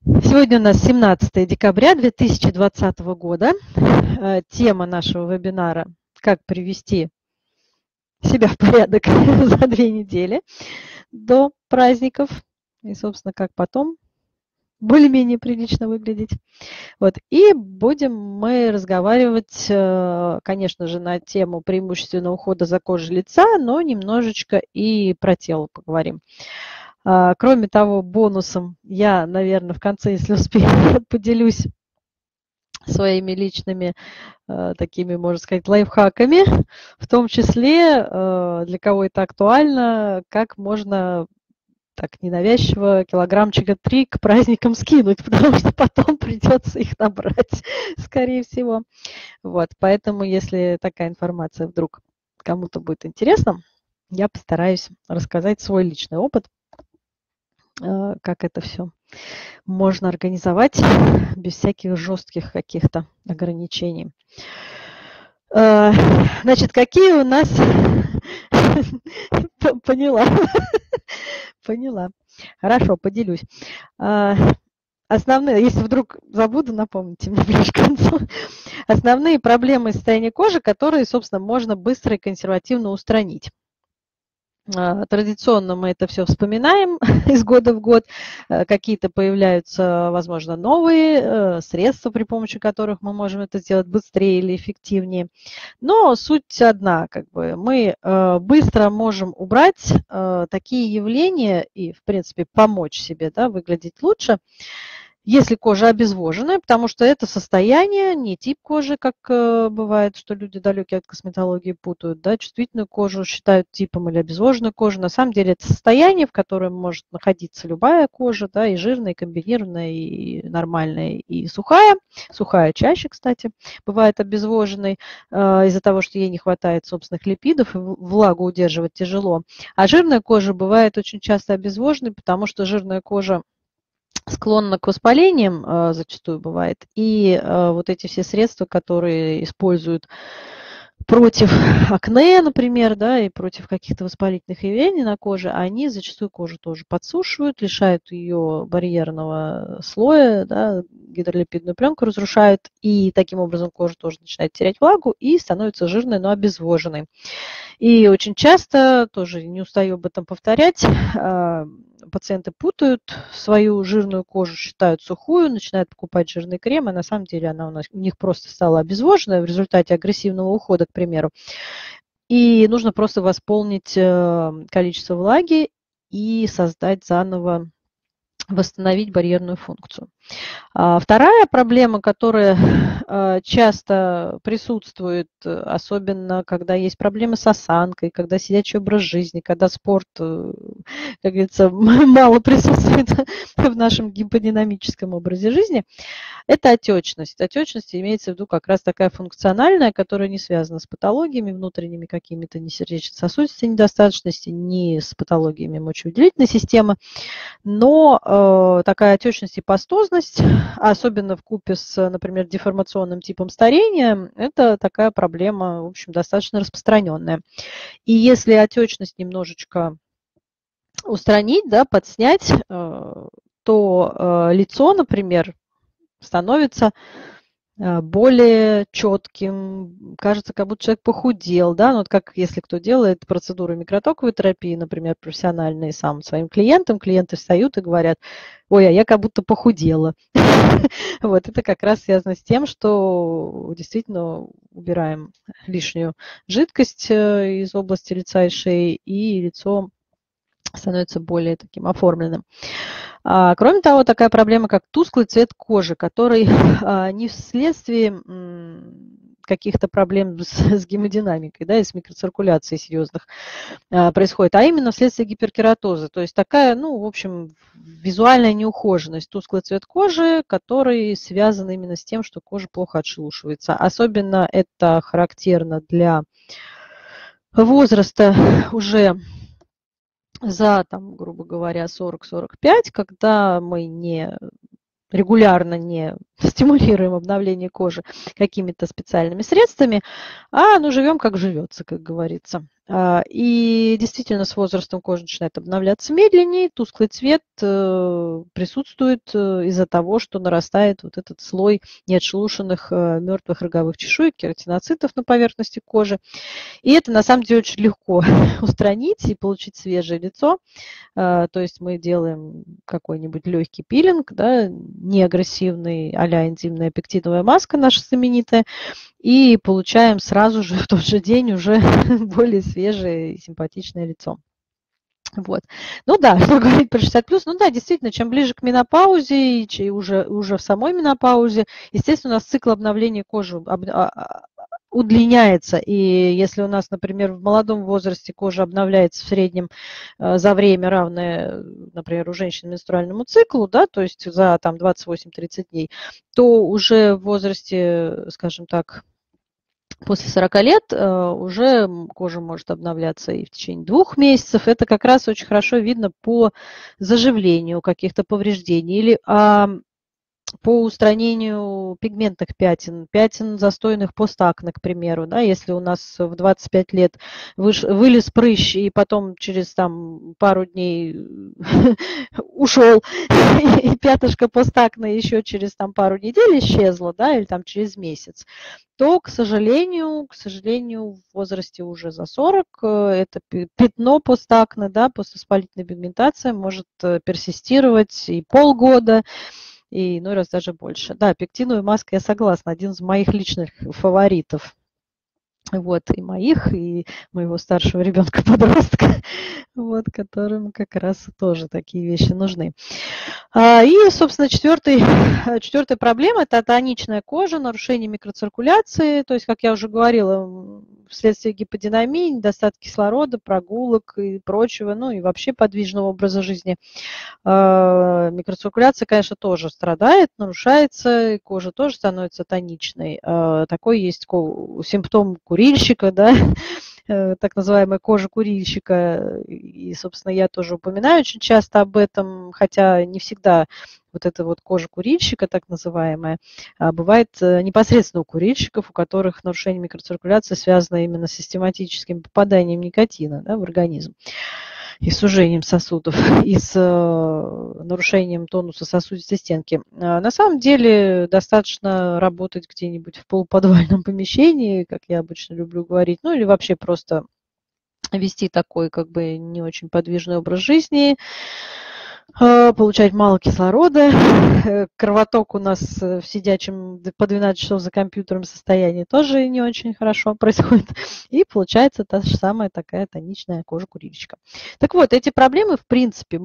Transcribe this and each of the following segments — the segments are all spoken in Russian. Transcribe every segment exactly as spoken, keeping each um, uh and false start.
Сегодня у нас семнадцатое декабря две тысячи двадцатого года. Тема нашего вебинара «Как привести себя в порядок за две недели до праздников и, собственно, как потом более-менее прилично выглядеть». Вот. И будем мы разговаривать, конечно же, на тему преимущественного ухода за кожей лица, но немножечко и про тело поговорим. Кроме того, бонусом я, наверное, в конце, если успею, поделюсь своими личными такими, можно сказать, лайфхаками, в том числе, для кого это актуально, как можно так ненавязчиво килограммчика три к праздникам скинуть, потому что потом придется их набрать, скорее всего. Вот, поэтому, если такая информация вдруг кому-то будет интересна, я постараюсь рассказать свой личный опыт, как это все можно организовать без всяких жестких каких-то ограничений. Значит, какие у нас... Поняла. Поняла. Хорошо, поделюсь. Основные, если вдруг забуду, напомните мне ближе к концу. Основные проблемы состояния кожи, которые, собственно, можно быстро и консервативно устранить. Традиционно мы это все вспоминаем из года в год. Какие-то появляются, возможно, новые средства, при помощи которых мы можем это сделать быстрее или эффективнее. Но суть одна, как бы мы быстро можем убрать такие явления и, в принципе, помочь себе, да, выглядеть лучше, если кожа обезвоженная, потому что это состояние, не тип кожи, как бывает, что люди далекие от косметологии путают, да, чувствительную кожу считают типом или обезвоженную кожу. На самом деле это состояние, в котором может находиться любая кожа, да, и жирная, и комбинированная, и нормальная, и сухая. Сухая чаще, кстати, бывает обезвоженной из-за того, что ей не хватает собственных липидов, и влагу удерживать тяжело. А жирная кожа бывает очень часто обезвоженной, потому что жирная кожа склонна к воспалениям, зачастую бывает, и вот эти все средства, которые используют против акне, например, да, и против каких-то воспалительных явлений на коже, они зачастую кожу тоже подсушивают, лишают ее барьерного слоя, да, гидролипидную пленку разрушают, и таким образом кожа тоже начинает терять влагу и становится жирной, но обезвоженной. И очень часто, тоже не устаю об этом повторять, пациенты путают свою жирную кожу, считают сухую, начинают покупать жирный крем, а на самом деле она у, нас, у них просто стала обезвоженная в результате агрессивного ухода, к примеру. И нужно просто восполнить количество влаги и создать заново, восстановить барьерную функцию. Вторая проблема, которая часто присутствует, особенно когда есть проблемы с осанкой, когда сидячий образ жизни, когда спорт, как говорится, мало присутствует в нашем гиподинамическом образе жизни, это отечность. Отечность имеется в виду как раз такая функциональная, которая не связана с патологиями внутренними какими-то, ни сердечно-сосудистой недостаточности, ни с патологиями мочевыделительной системы, но э, такая отечность и пастозность, особенно вкупе с, например, деформационным типом старения, это такая проблема, в общем, достаточно распространенная. И если отечность немножечко устранить, да, подснять, э, то э, лицо, например, становится более четким, кажется, как будто человек похудел, да, ну, вот как если кто делает процедуры микротоковой терапии, например, профессиональные, сам своим клиентам, клиенты встают и говорят: ой, а я как будто похудела. Вот, это как раз связано с тем, что действительно убираем лишнюю жидкость из области лица и шеи, и лицо становится более таким оформленным. А, кроме того, такая проблема, как тусклый цвет кожи, который а, не вследствие каких-то проблем с, с гемодинамикой, да, и с микроциркуляцией серьезных а, происходит, а именно вследствие гиперкератоза. То есть такая, ну, в общем, визуальная неухоженность, тусклый цвет кожи, который связан именно с тем, что кожа плохо отшелушивается. Особенно это характерно для возраста уже за, там, грубо говоря, сорок - сорок пять, когда мы не, регулярно не стимулируем обновление кожи какими-то специальными средствами, а ну, живем как живется, как говорится. И действительно с возрастом кожа начинает обновляться медленнее, тусклый цвет присутствует из-за того, что нарастает вот этот слой неотшелушенных мертвых роговых чешуек, кератиноцитов на поверхности кожи. И это на самом деле очень легко устранить и получить свежее лицо. То есть мы делаем какой-нибудь легкий пилинг, да, неагрессивный, а-ля энзимная пектиновая маска наша знаменитая, и получаем сразу же в тот же день уже более свежее и симпатичное лицо. Вот. Ну да, что говорить про шестьдесят плюс, ну да, действительно, чем ближе к менопаузе, и уже, уже в самой менопаузе, естественно, у нас цикл обновления кожи удлиняется. И если у нас, например, в молодом возрасте кожа обновляется в среднем за время, равное, например, у женщин менструальному циклу, да, то есть за там, двадцать восемь тридцать дней, то уже в возрасте, скажем так, после сорока лет уже кожа может обновляться и в течение двух месяцев. Это как раз очень хорошо видно по заживлению каких-то повреждений или а, по устранению пигментных пятен, пятен застойных постакне, к примеру. Да, если у нас в двадцать пять лет выш, вылез прыщ и потом через там, пару дней ушел, и пятышко постакне еще через там, пару недель исчезло, да, или там через месяц, то, к сожалению, к сожалению, в возрасте уже за сорок это пятно постакне, да, поствоспалительная пигментация может персистировать и полгода, и иной раз даже больше. Да, пектиновая маска, я согласна, один из моих личных фаворитов. Вот, и моих, и моего старшего ребенка-подростка, вот, которым как раз тоже такие вещи нужны. И, собственно, четвертый, четвертая проблема – это атоничная кожа, нарушение микроциркуляции, то есть, как я уже говорила, вследствие гиподинамии, недостатка кислорода, прогулок и прочего, ну и вообще подвижного образа жизни. Микроциркуляция, конечно, тоже страдает, нарушается, и кожа тоже становится тоничной. Такой есть симптом курильщика, да, так называемая кожа курильщика. И, собственно, я тоже упоминаю очень часто об этом, хотя не всегда вот эта вот кожа курильщика, так называемая, бывает непосредственно у курильщиков, у которых нарушение микроциркуляции связано именно с систематическим попаданием никотина, да, в организм. И сужением сосудов, и с нарушением тонуса сосудистой стенки. На самом деле достаточно работать где-нибудь в полуподвальном помещении, как я обычно люблю говорить, ну или вообще просто вести такой как бы не очень подвижный образ жизни, получать мало кислорода. Кровоток у нас в сидячем по двенадцать часов за компьютером состоянии тоже не очень хорошо происходит. И получается та же самая такая тоничная кожа курильщика. Так вот, эти проблемы, в принципе,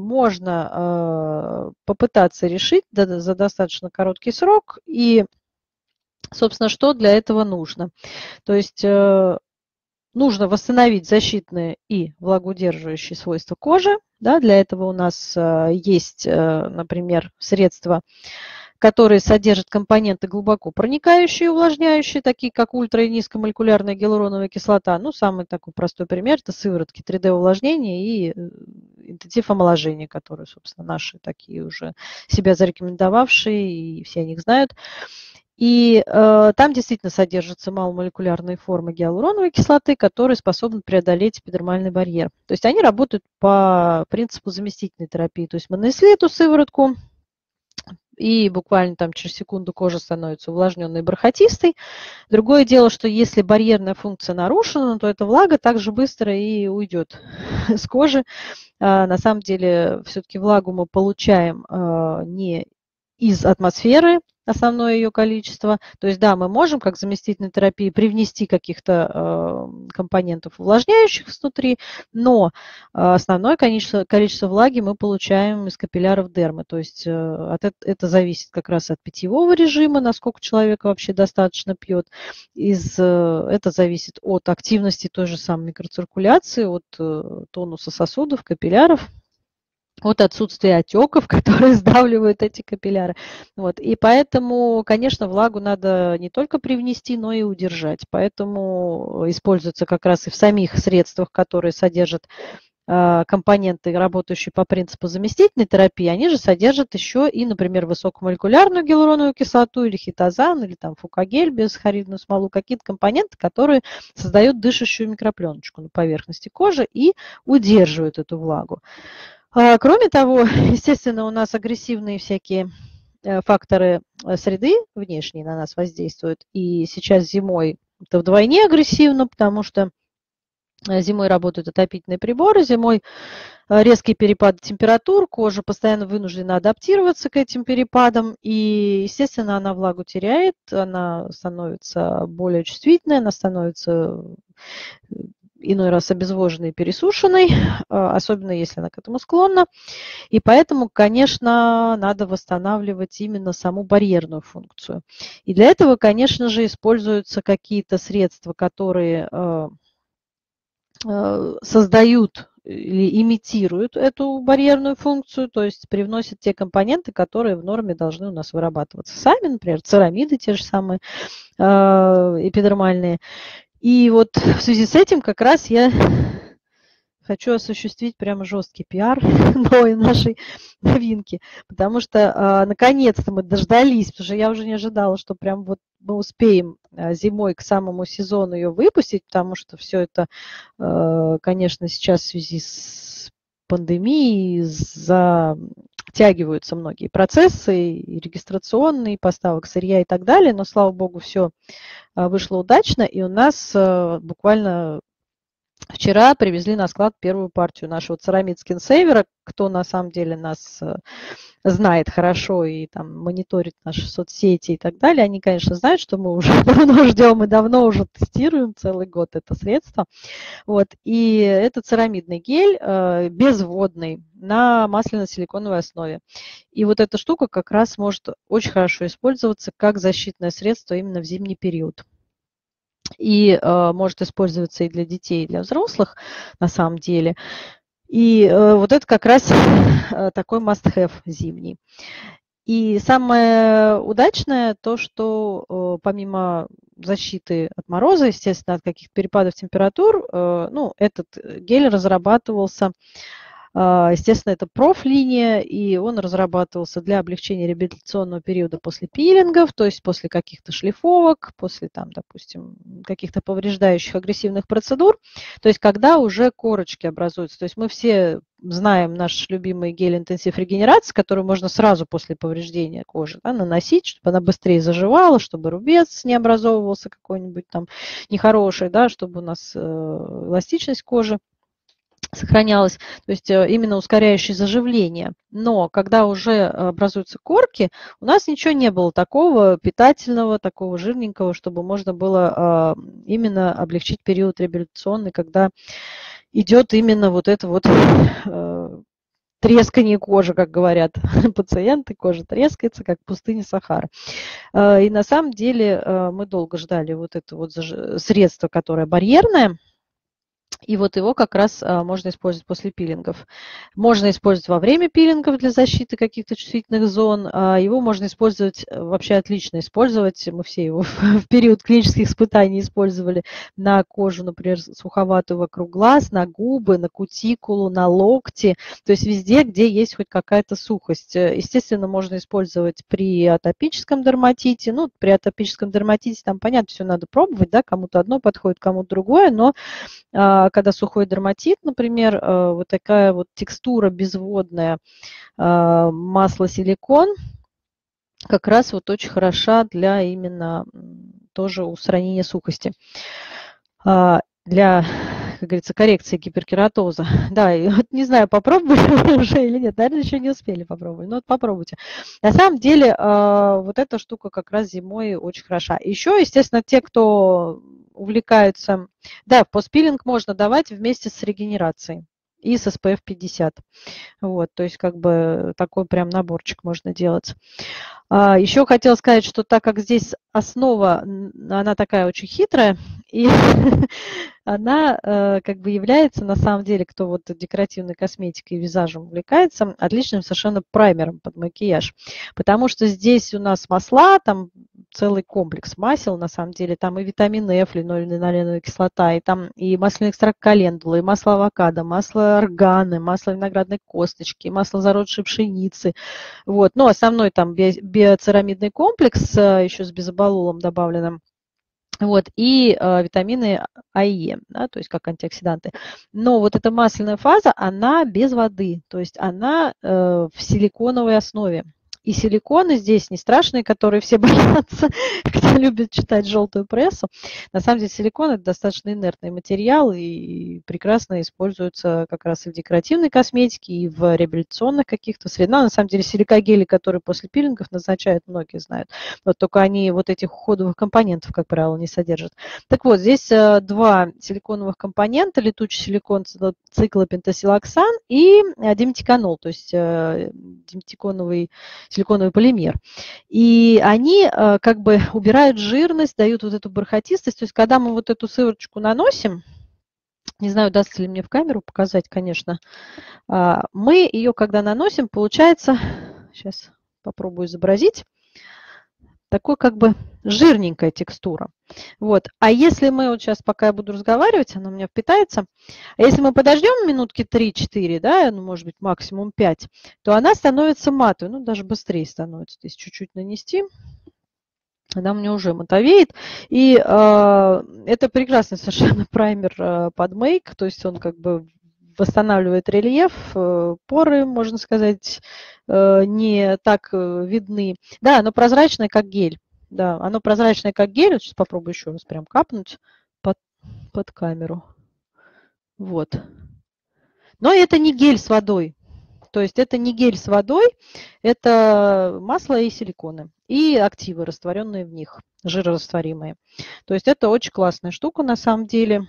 можно попытаться решить за достаточно короткий срок. И, собственно, что для этого нужно? То есть нужно восстановить защитные и влагоудерживающие свойства кожи. Да, для этого у нас есть, например, средства, которые содержат компоненты глубоко проникающие, увлажняющие, такие как ультра- и низкомолекулярная гиалуроновая кислота. Ну, самый такой простой пример – это сыворотки три дэ увлажнения и интенсив омоложения, которые, собственно, наши такие уже себя зарекомендовавшие, и все о них знают. И э, там действительно содержатся маломолекулярные формы гиалуроновой кислоты, которые способны преодолеть эпидермальный барьер. То есть они работают по принципу заместительной терапии. То есть мы нанесли эту сыворотку, и буквально там через секунду кожа становится увлажненной и бархатистой. Другое дело, что если барьерная функция нарушена, то эта влага также быстро и уйдет с кожи. А, на самом деле все-таки влагу мы получаем а, не из атмосферы, основное ее количество. То есть, да, мы можем, как заместительной терапии, привнести каких-то э, компонентов увлажняющих внутри, но основное количество, количество влаги мы получаем из капилляров дермы. То есть э, от, это, это зависит как раз от питьевого режима, насколько человек вообще достаточно пьет. Из, э, это зависит от активности той же самой микроциркуляции, от э, тонуса сосудов, капилляров, от отсутствия отеков, которые сдавливают эти капилляры. Вот. И поэтому, конечно, влагу надо не только привнести, но и удержать. Поэтому используется как раз и в самих средствах, которые содержат компоненты, работающие по принципу заместительной терапии, они же содержат еще и, например, высокомолекулярную гиалуроновую кислоту или хитозан, или там фукагель, биосахаридную смолу, какие-то компоненты, которые создают дышащую микропленочку на поверхности кожи и удерживают эту влагу. Кроме того, естественно, у нас агрессивные всякие факторы среды внешние на нас воздействуют, и сейчас зимой это вдвойне агрессивно, потому что зимой работают отопительные приборы, зимой резкие перепады температур, кожа постоянно вынуждена адаптироваться к этим перепадам, и, естественно, она влагу теряет, она становится более чувствительной, она становится иной раз обезвоженной и пересушенной, особенно если она к этому склонна. И поэтому, конечно, надо восстанавливать именно саму барьерную функцию. И для этого, конечно же, используются какие-то средства, которые создают или имитируют эту барьерную функцию, то есть привносят те компоненты, которые в норме должны у нас вырабатываться сами, например, церамиды те же самые эпидермальные. И вот в связи с этим как раз я хочу осуществить прямо жесткий пиар новой нашей новинки, потому что наконец-то мы дождались, потому что я уже не ожидала, что прям вот мы успеем зимой к самому сезону ее выпустить, потому что все это, конечно, сейчас в связи с пандемией затягиваются многие процессы, и регистрационные, и поставок сырья и так далее, но, слава богу, все вышло удачно, и у нас буквально вчера привезли на склад первую партию нашего Ceramide Skin Saver. Кто на самом деле нас знает хорошо и там мониторит наши соцсети и так далее, они, конечно, знают, что мы уже давно ждем и давно уже тестируем целый год это средство. Вот. И это церамидный гель безводный на масляно-силиконовой основе. И вот эта штука как раз может очень хорошо использоваться как защитное средство именно в зимний период. И э, может использоваться и для детей, и для взрослых, на самом деле. И э, вот это как раз э, такой must-have зимний. И самое удачное то, что э, помимо защиты от мороза, естественно, от каких-то перепадов температур, э, ну, этот гель разрабатывался, естественно, это профлиния, и он разрабатывался для облегчения реабилитационного периода после пилингов, то есть после каких-то шлифовок, после, там, допустим, каких-то повреждающих агрессивных процедур, то есть когда уже корочки образуются. То есть мы все знаем наш любимый гель интенсив регенерации, который можно сразу после повреждения кожи, да, наносить, чтобы она быстрее заживала, чтобы рубец не образовывался какой-нибудь там нехороший, да, чтобы у нас эластичность кожи сохранялась, то есть именно ускоряющий заживление. Но когда уже образуются корки, у нас ничего не было такого питательного, такого жирненького, чтобы можно было именно облегчить период реабилитационный, когда идет именно вот это вот трескание кожи, как говорят пациенты, кожа трескается, как в пустыне Сахара. И на самом деле мы долго ждали вот это вот средство, которое барьерное. И вот его как раз а, можно использовать после пилингов. Можно использовать во время пилингов для защиты каких-то чувствительных зон. А его можно использовать, вообще отлично использовать. Мы все его в период клинических испытаний использовали на кожу, например, суховатую вокруг глаз, на губы, на кутикулу, на локти. То есть везде, где есть хоть какая-то сухость. Естественно, можно использовать при атопическом дерматите. Ну, при атопическом дерматите там, понятно, все надо пробовать, да, кому-то одно подходит, кому-то другое, но когда сухой дерматит, например, вот такая вот текстура безводная масло-силикон как раз вот очень хороша для именно тоже устранения сухости, для, как говорится, коррекции гиперкератоза. Да, и вот не знаю, попробовали уже или нет, наверное, еще не успели попробовать, но вот попробуйте. На самом деле вот эта штука как раз зимой очень хороша. Еще, естественно, те, кто увлекаются, да, постпилинг можно давать вместе с регенерацией и с эс пэ эф пятьдесят. Вот, то есть как бы такой прям наборчик можно делать. А, еще хотела сказать, что так как здесь основа, она такая очень хитрая, и она как бы является на самом деле, кто вот декоративной косметикой и визажем увлекается, отличным совершенно праймером под макияж. Потому что здесь у нас масла, там целый комплекс масел, на самом деле. Там и витамин F, линолеиновая кислота, и там и масляный экстракт календулы, и масло авокадо, масло органы, масло виноградной косточки, масло зародышей пшеницы. Вот. Ну, основной там биоцерамидный комплекс, еще с безобололом добавленным. Вот, и э, витамины А и Е, да, то есть как антиоксиданты. Но вот эта масляная фаза, она без воды, то есть она э, в силиконовой основе. И силиконы здесь не страшные, которые все боятся, кто любит читать желтую прессу. На самом деле силикон – это достаточно инертный материал и прекрасно используется как раз и в декоративной косметике, и в реабилитационных каких-то средах. Ну, на самом деле силикогели, которые после пилингов назначают, многие знают. Вот только они вот этих уходовых компонентов, как правило, не содержат. Так вот, здесь два силиконовых компонента, летучий силикон циклопентасилоксан и диметиканол, то есть диметиконовый силиконовый полимер. И они э, как бы убирают жирность, дают вот эту бархатистость. То есть когда мы вот эту сывороточку наносим, не знаю, удастся ли мне в камеру показать, конечно, э, мы ее, когда наносим, получается, сейчас попробую изобразить, такой как бы жирненькая текстура. Вот. А если мы, вот сейчас пока я буду разговаривать, она у меня впитается, а если мы подождем минутки три-четыре, да, ну, может быть, максимум пять, то она становится матовой, ну, даже быстрее становится. Здесь чуть-чуть нанести, она у меня уже матовеет. И э, это прекрасный совершенно праймер э, под мейк, то есть он как бы восстанавливает рельеф, э, поры, можно сказать, э, не так э, видны. Да, оно прозрачное, как гель. Да, оно прозрачное, как гель. Вот сейчас попробую еще раз прям капнуть под, под камеру. Вот. Но это не гель с водой. То есть это не гель с водой, это масло и силиконы. И активы, растворенные в них, жирорастворимые. То есть это очень классная штука на самом деле.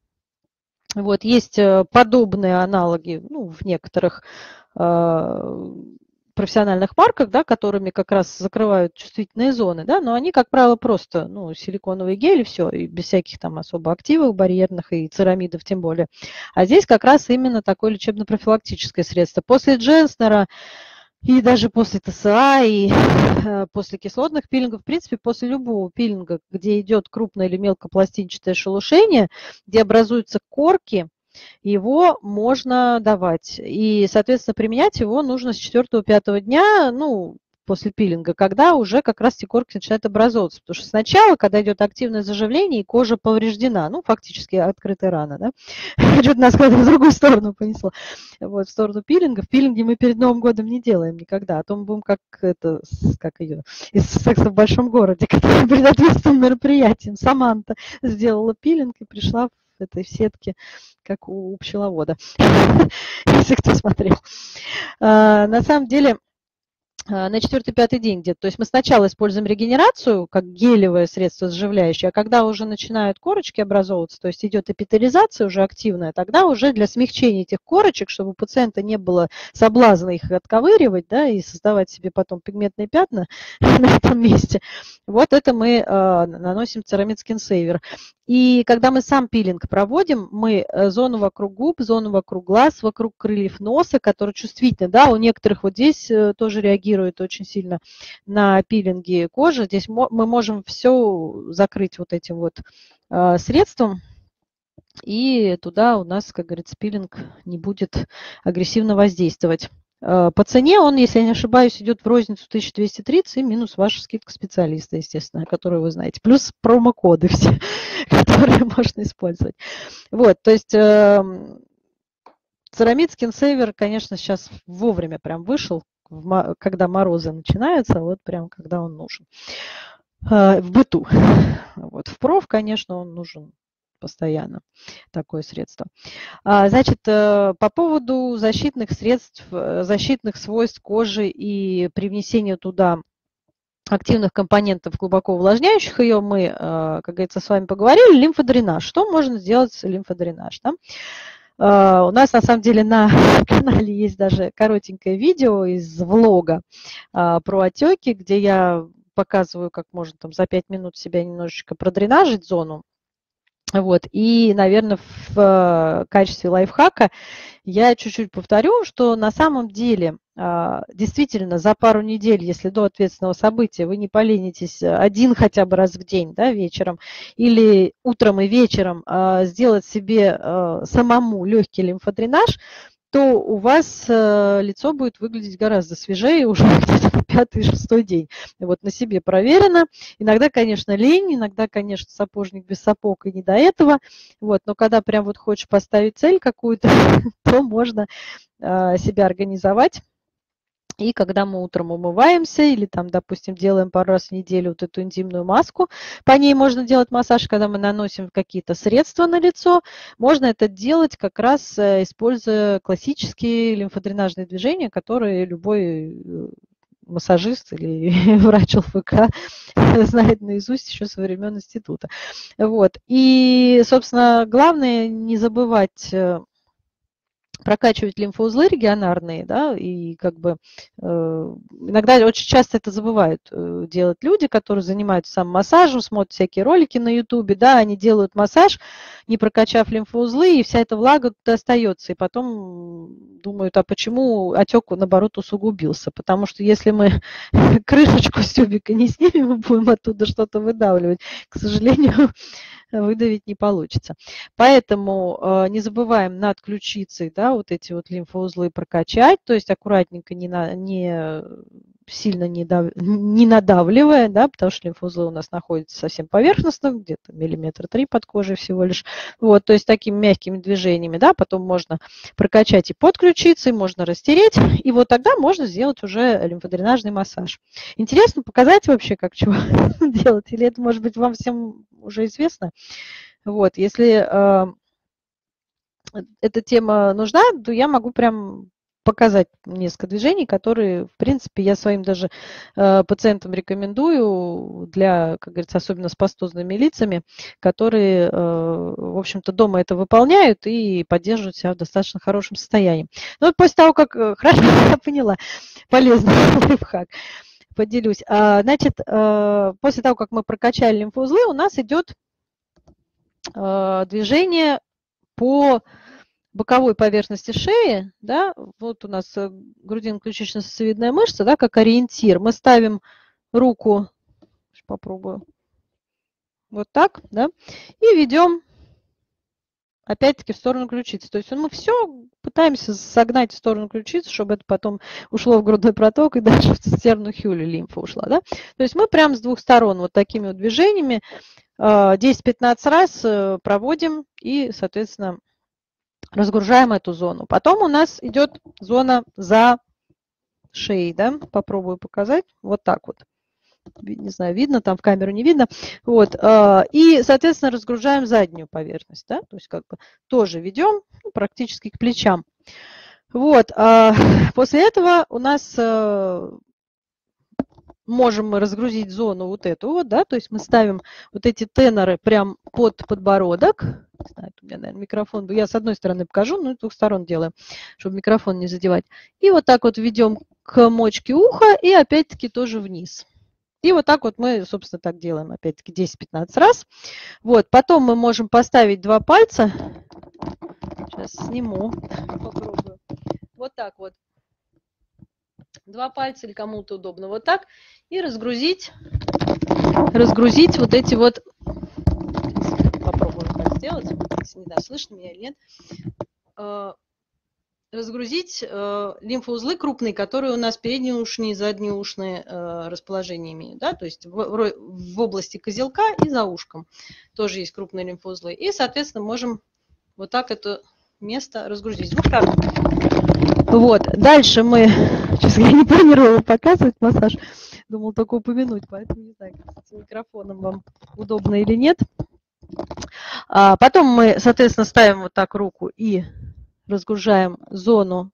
Вот, есть подобные аналоги, ну, в некоторых э, профессиональных марках, да, которыми как раз закрывают чувствительные зоны, да, но они, как правило, просто, ну, силиконовый гель и все, и без всяких там особо активов барьерных и церамидов тем более. А здесь как раз именно такое лечебно-профилактическое средство. После Дженснера и даже после ТСА, и э, после кислотных пилингов, в принципе, после любого пилинга, где идет крупное или мелкопластинчатое шелушение, где образуются корки, его можно давать. И, соответственно, применять его нужно с четвёртого-пятого дня, ну, после пилинга, когда уже как раз эти корки начинают образовываться. Потому что сначала, когда идет активное заживление, и кожа повреждена, ну, фактически открытая рана, да, что-то нас куда-то в другую сторону понесло, вот, в сторону пилинга. В пилинге мы перед Новым годом не делаем никогда, а то мы будем как это, как ее, из «Секса в большом городе», который перед ответственным мероприятием Саманта сделала пилинг и пришла в этой сетке, как у пчеловода, если кто смотрел. На самом деле, на четвёртый-пятый день где-то. То есть мы сначала используем регенерацию, как гелевое средство заживляющее, а когда уже начинают корочки образовываться, то есть идет эпителизация уже активная, тогда уже для смягчения этих корочек, чтобы у пациента не было соблазна их отковыривать, да, и создавать себе потом пигментные пятна на этом месте, вот это мы э, наносим Ceramide Skin Saver. И когда мы сам пилинг проводим, мы зону вокруг губ, зону вокруг глаз, вокруг крыльев носа, которые чувствительны, да, у некоторых вот здесь тоже реагирует очень сильно на пилинги кожи. Здесь мы можем все закрыть вот этим вот средством, и туда у нас, как говорится, пилинг не будет агрессивно воздействовать. По цене он, если я не ошибаюсь, идет в розницу тысяча двести тридцать и минус ваша скидка специалиста, естественно, которую вы знаете. Плюс промокоды все, которые можно использовать. Вот, то есть Ceramide Skin Saver, конечно, сейчас вовремя прям вышел, когда морозы начинаются, вот прям когда он нужен. В быту. Вот, в проф, конечно, он нужен постоянно, такое средство. Значит, по поводу защитных средств, защитных свойств кожи и привнесения туда активных компонентов, глубоко увлажняющих ее, мы, как говорится, с вами поговорили. Лимфодренаж. Что можно сделать с лимфодренаж? Да? У нас, на самом деле, на канале есть даже коротенькое видео из влога про отеки, где я показываю, как можно там за пять минут себя немножечко продренажить зону. Вот. И, наверное, в качестве лайфхака я чуть-чуть повторю, что на самом деле действительно за пару недель, если до ответственного события вы не поленитесь один хотя бы раз в день, да, вечером или утром и вечером сделать себе самому легкий лимфодренаж, то у вас лицо будет выглядеть гораздо свежее уже где-то на пятый-шестой день. Вот на себе проверено. Иногда, конечно, лень, иногда, конечно, сапожник без сапог и не до этого. Вот, но когда прям вот хочешь поставить цель какую-то, то можно себя организовать. И когда мы утром умываемся или там, допустим, делаем пару раз в неделю вот эту интимную маску, по ней можно делать массаж, когда мы наносим какие-то средства на лицо, можно это делать как раз используя классические лимфодренажные движения, которые любой массажист или врач ЛФК знает наизусть еще со времен института. Вот. И, собственно, главное не забывать прокачивать лимфоузлы регионарные, да, и как бы э, иногда очень часто это забывают э, делать люди, которые занимаются самомассажем, смотрят всякие ролики на ютубе, да, они делают массаж, не прокачав лимфоузлы, и вся эта влага туда остается, и потом думают, а почему отек, наоборот, усугубился, потому что если мы крышечку с тюбика не снимем, мы будем оттуда что-то выдавливать, к сожалению, выдавить не получится. Поэтому э, не забываем над ключицей, да, вот эти вот лимфоузлы прокачать, то есть аккуратненько, не, на, не сильно не, дав, не надавливая, да, потому что лимфоузлы у нас находятся совсем поверхностно, где-то миллиметр три под кожей всего лишь. Вот, то есть такими мягкими движениями, да, потом можно прокачать и под ключицей, можно растереть, и вот тогда можно сделать уже лимфодренажный массаж. Интересно показать вообще, как чего делать, или это, может быть, вам всем уже известно? Вот, если э, эта тема нужна, то я могу прям показать несколько движений, которые, в принципе, я своим даже э, пациентам рекомендую для, как говорится, особенно с пастозными лицами, которые, э, в общем-то, дома это выполняют и поддерживают себя в достаточно хорошем состоянии. Ну вот после того, как, хорошо, я поняла, полезный лайфхак, поделюсь. А, значит, э, после того, как мы прокачали лимфоузлы, у нас идет э, движение по боковой поверхности шеи, да, вот у нас грудино-ключично-сосцевидная мышца, да, как ориентир. Мы ставим руку, попробую, вот так, да, и ведем опять-таки в сторону ключицы. То есть мы все пытаемся согнать в сторону ключицы, чтобы это потом ушло в грудной проток и дальше в цистерну Хюля лимфа ушла, да. То есть мы прямо с двух сторон вот такими вот движениями десять-пятнадцать раз проводим и, соответственно, разгружаем эту зону. Потом у нас идет зона за шеей, да, попробую показать, вот так вот. Не знаю, видно, там в камеру не видно. Вот, и, соответственно, разгружаем заднюю поверхность, да, то есть как бы тоже ведем ну, практически к плечам. Вот, после этого у нас можем мы разгрузить зону вот эту вот, да, то есть мы ставим вот эти теноры прям под подбородок. Не знаю, у меня, наверное, микрофон. Я с одной стороны покажу, но с двух сторон делаем, чтобы микрофон не задевать. И вот так вот ведем к мочке уха и опять-таки тоже вниз. И вот так вот мы, собственно, так делаем опять-таки десять-пятнадцать раз. Вот, потом мы можем поставить два пальца. Сейчас сниму, попробую. Вот так вот. Два пальца или кому-то удобно. Вот так. И разгрузить, разгрузить вот эти вот, попробую так сделать, если не знаю, слышно меня или нет, разгрузить лимфоузлы крупные, которые у нас переднеушные и заднеушные расположения имеют, да, то есть в, в области козелка и за ушком тоже есть крупные лимфоузлы. И, соответственно, можем вот так это место разгрузить. Вот так. Вот, дальше мы, сейчас я не планировала показывать массаж, думала только упомянуть, поэтому не знаю, с микрофоном вам удобно или нет. А потом мы, соответственно, ставим вот так руку и разгружаем зону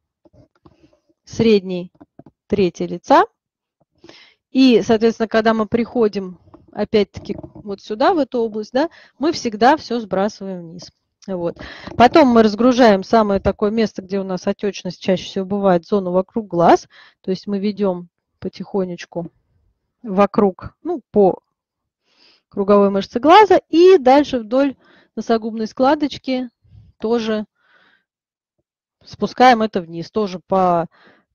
средней трети лица. И, соответственно, когда мы приходим опять-таки вот сюда, в эту область, да, мы всегда все сбрасываем вниз. Вот. Потом мы разгружаем самое такое место, где у нас отечность чаще всего бывает, зону вокруг глаз. То есть мы ведем потихонечку вокруг, ну, по круговой мышце глаза. И дальше вдоль носогубной складочки тоже спускаем это вниз. Тоже по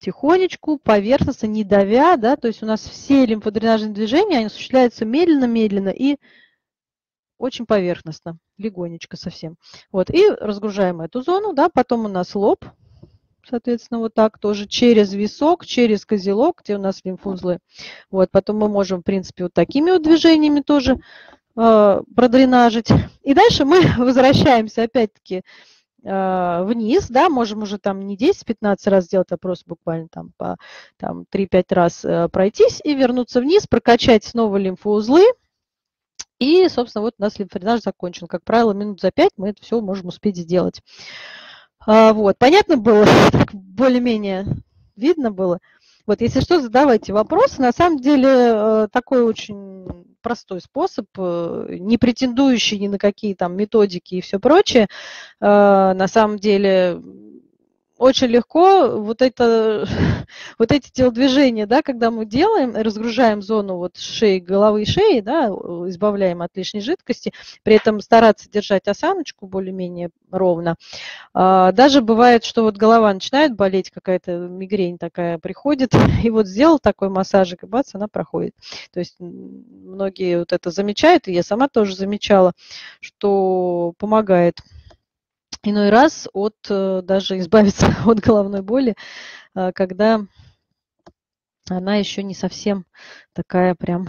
тихонечку, поверхностно, не давя, да, то есть у нас все лимфодренажные движения, они осуществляются медленно-медленно и очень поверхностно, легонечко совсем. Вот, и разгружаем эту зону, да, потом у нас лоб, соответственно, вот так тоже через висок, через козелок, где у нас лимфоузлы. Вот, потом мы можем, в принципе, вот такими вот движениями тоже э, продренажить. И дальше мы возвращаемся опять-таки э, вниз, да, можем уже там не десять-пятнадцать раз сделать, а просто буквально там по там, три-пять раз э, пройтись и вернуться вниз, прокачать снова лимфоузлы. И, собственно, вот у нас лимфодренаж закончен. Как правило, минут за пять мы это все можем успеть сделать. А, вот, понятно было? Более-менее видно было? Вот, если что, задавайте вопросы. На самом деле, такой очень простой способ, не претендующий ни на какие там методики и все прочее. На самом деле, очень легко вот, это, вот эти телодвижения, да, когда мы делаем, разгружаем зону вот шеи, головы и шеи, да, избавляем от лишней жидкости, при этом стараться держать осаночку более-менее ровно. Даже бывает, что вот голова начинает болеть, какая-то мигрень такая приходит, и вот сделал такой массажик, и бац, она проходит. То есть многие вот это замечают, и я сама тоже замечала, что помогает иной раз от даже избавиться от головной боли, когда она еще не совсем такая прям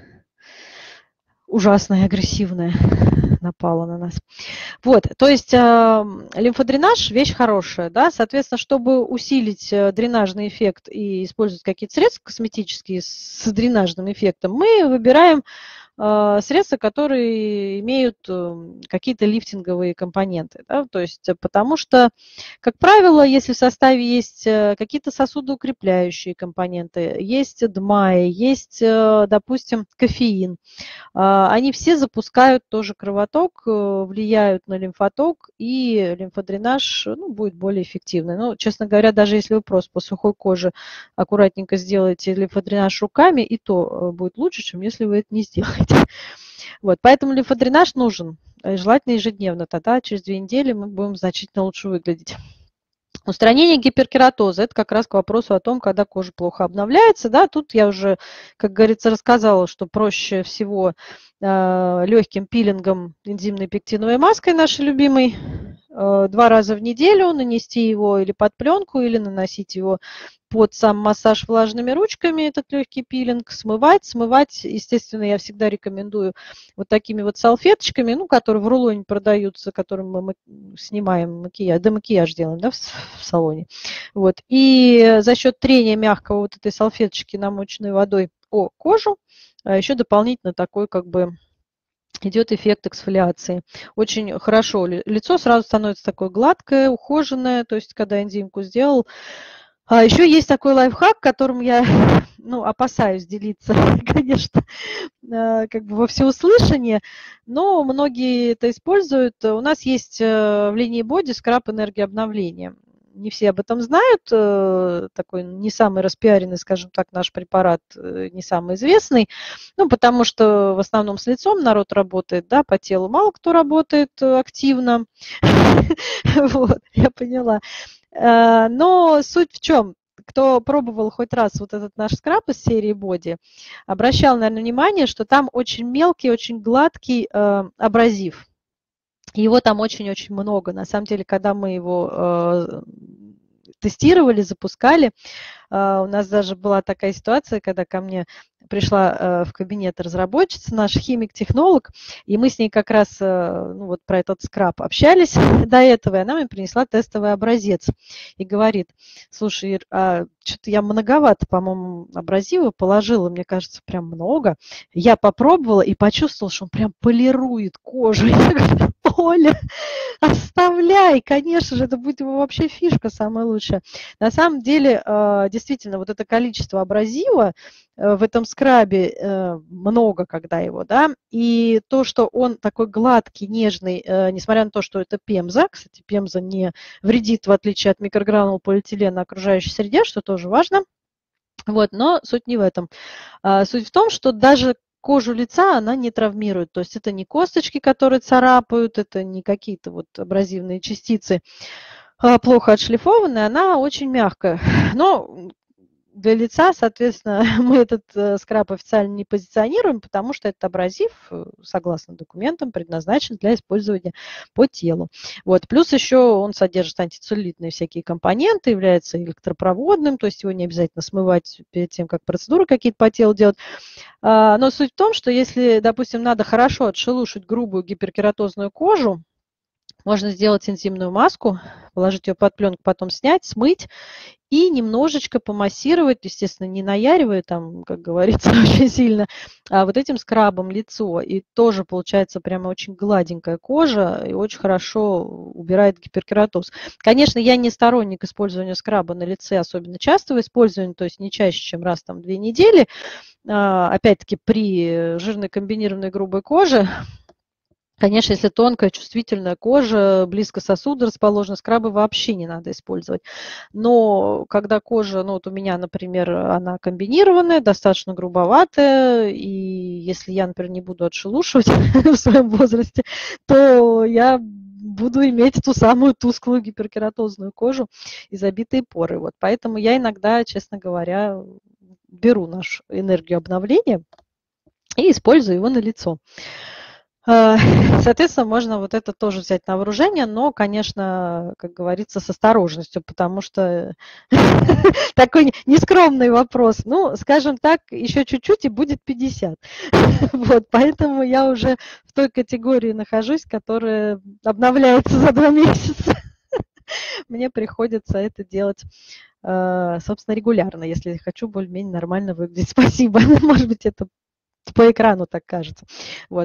ужасная, агрессивная напала на нас. Вот, то есть э, лимфодренаж – вещь хорошая, да, соответственно, чтобы усилить дренажный эффект и использовать какие-то средства косметические с дренажным эффектом, мы выбираем э, средства, которые имеют э, какие-то лифтинговые компоненты, да, то есть потому что, как правило, если в составе есть какие-то сосудоукрепляющие компоненты, есть ДМАИ, есть, э, допустим, кофеин, они все запускают тоже кровоток, влияют на лимфоток, и лимфодренаж, ну, будет более эффективный. Ну, честно говоря, даже если вы просто по сухой коже аккуратненько сделаете лимфодренаж руками, и то будет лучше, чем если вы это не сделаете. Вот, поэтому лимфодренаж нужен, желательно ежедневно, тогда через две недели мы будем значительно лучше выглядеть. Устранение гиперкератоза – это как раз к вопросу о том, когда кожа плохо обновляется. Да, тут я уже, как говорится, рассказала, что проще всего э, легким пилингом энзимной пектиновой маской, нашей любимой, э, два раза в неделю нанести его или под пленку, или наносить его под сам массаж влажными ручками, этот легкий пилинг, смывать. Смывать, естественно, я всегда рекомендую вот такими вот салфеточками, ну, которые в рулоне продаются, которым мы снимаем макияж, демакияж делаем, да, в, в салоне. Вот. И за счет трения мягкого вот этой салфеточки, намоченной водой, о кожу, еще дополнительно такой как бы идет эффект эксфолиации. Очень хорошо. Лицо сразу становится такое гладкое, ухоженное, то есть когда энзимку сделал. А еще есть такой лайфхак, которым я, ну, опасаюсь делиться, конечно, как бы во всеуслышание, но многие это используют. У нас есть в линии Body скраб энергии обновления. Не все об этом знают, такой не самый распиаренный, скажем так, наш препарат, не самый известный, ну, потому что в основном с лицом народ работает, да, по телу мало кто работает активно, вот, я поняла. Но суть в чем? Кто пробовал хоть раз вот этот наш скраб из серии Body, обращал, наверное, внимание, что там очень мелкий, очень гладкий э, абразив. Его там очень-очень много. На самом деле, когда мы его э, тестировали, запускали, Uh, у нас даже была такая ситуация, когда ко мне пришла uh, в кабинет разработчица, наш химик-технолог, и мы с ней как раз uh, ну, вот про этот скраб общались до этого, и она мне принесла тестовый образец и говорит: слушай, Ир, а что-то я многовато, по-моему, абразива положила, мне кажется, прям много. Я попробовала и почувствовала, что он прям полирует кожу. Я говорю: Оля, оставляй, конечно же, это будет его вообще фишка самая лучшая. На самом деле, действительно, вот это количество абразива в этом скрабе много, когда его, да, и то, что он такой гладкий, нежный, несмотря на то, что это пемза, кстати, пемза не вредит, в отличие от микрогранул полиэтилена, окружающей среде, что тоже важно, вот, но суть не в этом. Суть в том, что даже кожу лица она не травмирует, то есть это не косточки, которые царапают, это не какие-то вот абразивные частицы. плохо отшлифованная, она очень мягкая. Но для лица, соответственно, мы этот скраб официально не позиционируем, потому что этот абразив, согласно документам, предназначен для использования по телу. Вот. Плюс еще он содержит антицеллюлитные всякие компоненты, является электропроводным, то есть его не обязательно смывать перед тем, как процедуры какие-то по телу делать. Но суть в том, что если, допустим, надо хорошо отшелушить грубую гиперкератозную кожу, можно сделать энзимную маску, положить ее под пленку, потом снять, смыть и немножечко помассировать, естественно, не наяривая там, как говорится, очень сильно, а вот этим скрабом лицо. И тоже получается прямо очень гладенькая кожа и очень хорошо убирает гиперкератоз. Конечно, я не сторонник использования скраба на лице, особенно частого использования, то есть не чаще, чем раз там в две недели. Опять-таки при жирной комбинированной грубой коже. Конечно, если тонкая, чувствительная кожа, близко сосуды расположены, скрабы вообще не надо использовать. Но когда кожа, ну вот у меня, например, она комбинированная, достаточно грубоватая, и если я, например, не буду отшелушивать в своем возрасте, то я буду иметь ту самую тусклую гиперкератозную кожу и забитые поры. Вот. Поэтому я иногда, честно говоря, беру нашу энергию обновления и использую его на лицо. Соответственно, можно вот это тоже взять на вооружение, но, конечно, как говорится, с осторожностью, потому что такой нескромный вопрос. Ну, скажем так, еще чуть-чуть и будет пятьдесят. Вот, поэтому я уже в той категории нахожусь, которая обновляется за два месяца. Мне приходится это делать, собственно, регулярно, если хочу более-менее нормально выглядеть. Спасибо. Может быть, это по экрану так кажется. Вот.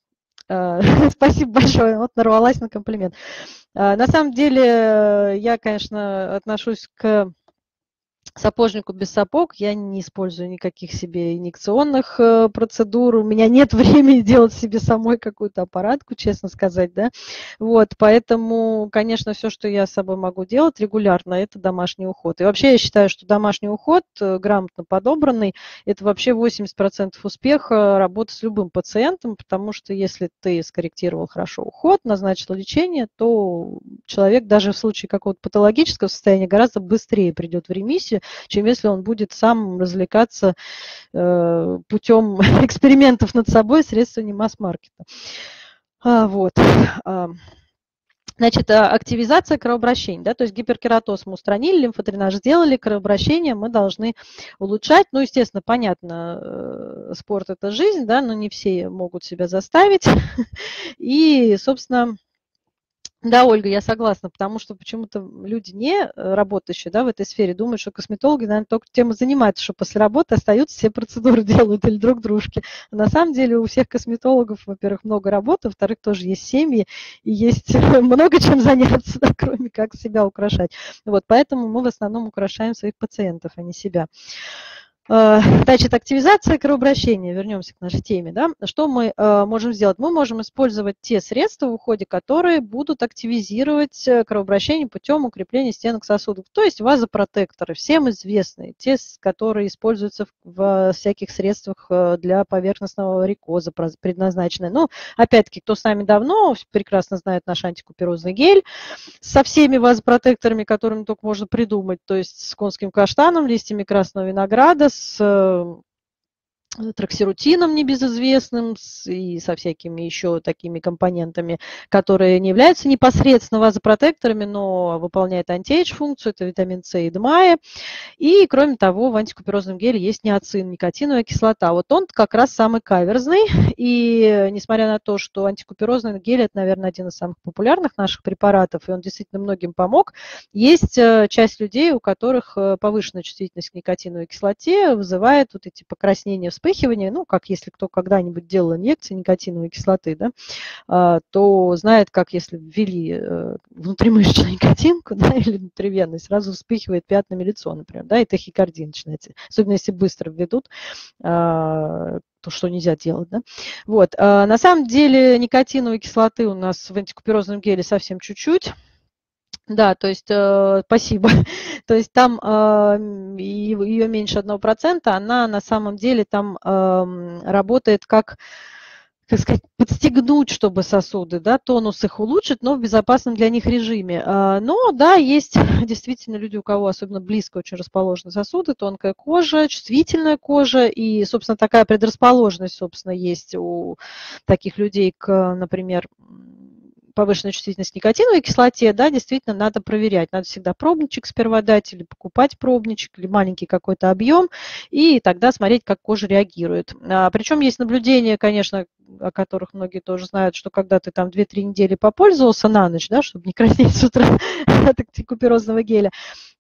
Спасибо большое, вот нарвалась на комплимент. На самом деле, я, конечно, отношусь к сапожнику без сапог, я не использую никаких себе инъекционных процедур, у меня нет времени делать себе самой какую-то аппаратку, честно сказать, да, вот, поэтому, конечно, все, что я с собой могу делать регулярно, это домашний уход. И вообще я считаю, что домашний уход, грамотно подобранный, это вообще восемьдесят процентов успеха работы с любым пациентом, потому что если ты скорректировал хорошо уход, назначил лечение, то человек даже в случае какого-то патологического состояния гораздо быстрее придет в ремиссию, чем если он будет сам развлекаться э, путем экспериментов над собой средствами масс-маркета. А, вот. Значит, активизация кровообращения, да, то есть гиперкератоз мы устранили, лимфодренаж сделали, кровообращение мы должны улучшать. Ну, естественно, понятно, спорт – это жизнь, да, но не все могут себя заставить. И, собственно, да, Ольга, я согласна, потому что почему-то люди, не работающие, да, в этой сфере, думают, что косметологи, наверное, только тем и занимаются, что после работы остаются, все процедуры делают или друг дружке. А на самом деле у всех косметологов, во-первых, много работы, во-вторых, тоже есть семьи и есть много чем заняться, да, кроме как себя украшать. Вот, поэтому мы в основном украшаем своих пациентов, а не себя. Значит, активизация кровообращения, вернемся к нашей теме, да, что мы э, можем сделать? Мы можем использовать те средства в уходе, которые будут активизировать кровообращение путем укрепления стенок сосудов, то есть вазопротекторы, всем известные, те, которые используются в, в всяких средствах для поверхностного варикоза предназначенные. Ну, опять-таки, кто с нами давно, прекрасно знает наш антикуперозный гель со всеми вазопротекторами, которыми только можно придумать, то есть с конским каштаном, листьями красного винограда, с троксирутином небезызвестным и со всякими еще такими компонентами, которые не являются непосредственно вазопротекторами, но выполняют анти-эйдж функцию, это витамин С и ДМАЭ. И, кроме того, в антикуперозном геле есть ниацин, никотиновая кислота. Вот он как раз самый каверзный, и несмотря на то, что антикуперозный гель – это, наверное, один из самых популярных наших препаратов, и он действительно многим помог, есть часть людей, у которых повышенная чувствительность к никотиновой кислоте вызывает вот эти покраснения, вспыхивание, ну, как если кто когда-нибудь делал инъекции никотиновой кислоты, да, то знает, как если ввели внутримышечную никотинку, да, или внутривенно, сразу вспыхивает пятнами лицо, например, да, и тахикардия начинается. Особенно если быстро введут, то, что нельзя делать, да. Вот. На самом деле никотиновой кислоты у нас в антикуперозном геле совсем чуть-чуть. Да, то есть, э, спасибо. То есть там э, ее меньше одного процента, она на самом деле там э, работает как как сказать, подстегнуть, чтобы сосуды, да, тонус их улучшить, но в безопасном для них режиме. Но, да, есть действительно люди, у кого особенно близко очень расположены сосуды, тонкая кожа, чувствительная кожа, и, собственно, такая предрасположенность, собственно, есть у таких людей к, например, повышенная чувствительность к никотиновой кислоте, да, действительно надо проверять. Надо всегда пробничек сперва дать или покупать пробничек, или маленький какой-то объем, и тогда смотреть, как кожа реагирует. А, причем есть наблюдения, конечно, о которых многие тоже знают, что когда ты там две-три недели попользовался на ночь, да, чтобы не краснеть с утра от куперозного геля,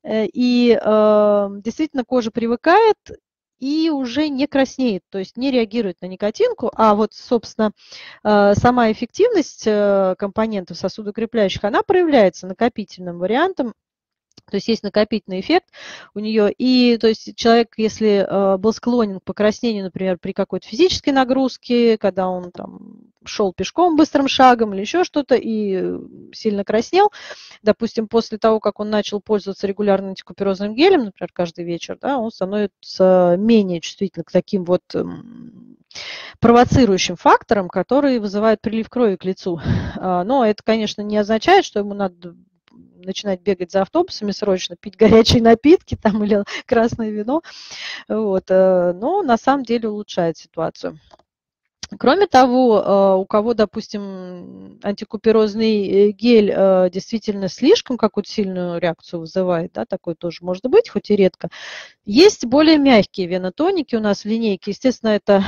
и э, действительно кожа привыкает, и уже не краснеет, то есть не реагирует на никотинку, а вот, собственно, сама эффективность компонентов сосудокрепляющих, она проявляется накопительным вариантом. То есть есть накопительный эффект у нее. И то есть человек, если э, был склонен к покраснению, например, при какой-то физической нагрузке, когда он там шел пешком быстрым шагом или еще что-то и сильно краснел, допустим, после того, как он начал пользоваться регулярно антикуперозным гелем, например, каждый вечер, да, он становится менее чувствительным к таким вот э, провоцирующим факторам, которые вызывают прилив крови к лицу. Но это, конечно, не означает, что ему надо начинать бегать за автобусами срочно, пить горячие напитки там, или красное вино. Вот. Но на самом деле улучшает ситуацию. Кроме того, у кого, допустим, антикуперозный гель действительно слишком какую-то сильную реакцию вызывает, да, такое тоже может быть, хоть и редко, есть более мягкие венотоники у нас в линейке. Естественно, это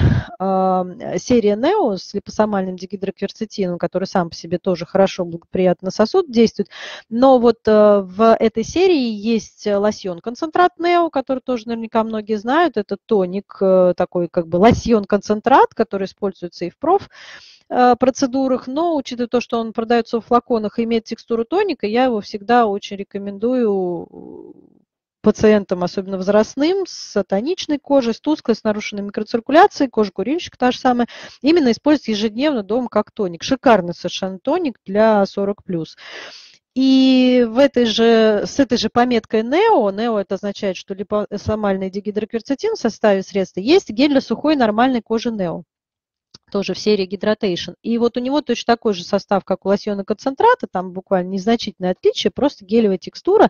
э, серия Нео с липосомальным дигидрокверцетином, который сам по себе тоже хорошо, благоприятно на сосуд действует. Но вот э, в этой серии есть лосьон-концентрат Нео, который тоже наверняка многие знают. Это тоник, э, такой как бы лосьон-концентрат, который используется и в проф процедурах, но учитывая то, что он продается в флаконах и имеет текстуру тоника, я его всегда очень рекомендую пациентам, особенно возрастным, с тоничной кожей, с тусклой, с нарушенной микроциркуляцией, кожа курильщика та же самая, именно использовать ежедневно дома как тоник. Шикарный совершенно тоник для сорок плюс. И в этой же, с этой же пометкой Нео, Нео это означает, что липосомальный дигидрокверцетин в составе средства, есть гель для сухой нормальной кожи Нео, тоже в серии Hydration. И вот у него точно такой же состав, как у лосьона концентрата, там буквально незначительное отличие, просто гелевая текстура.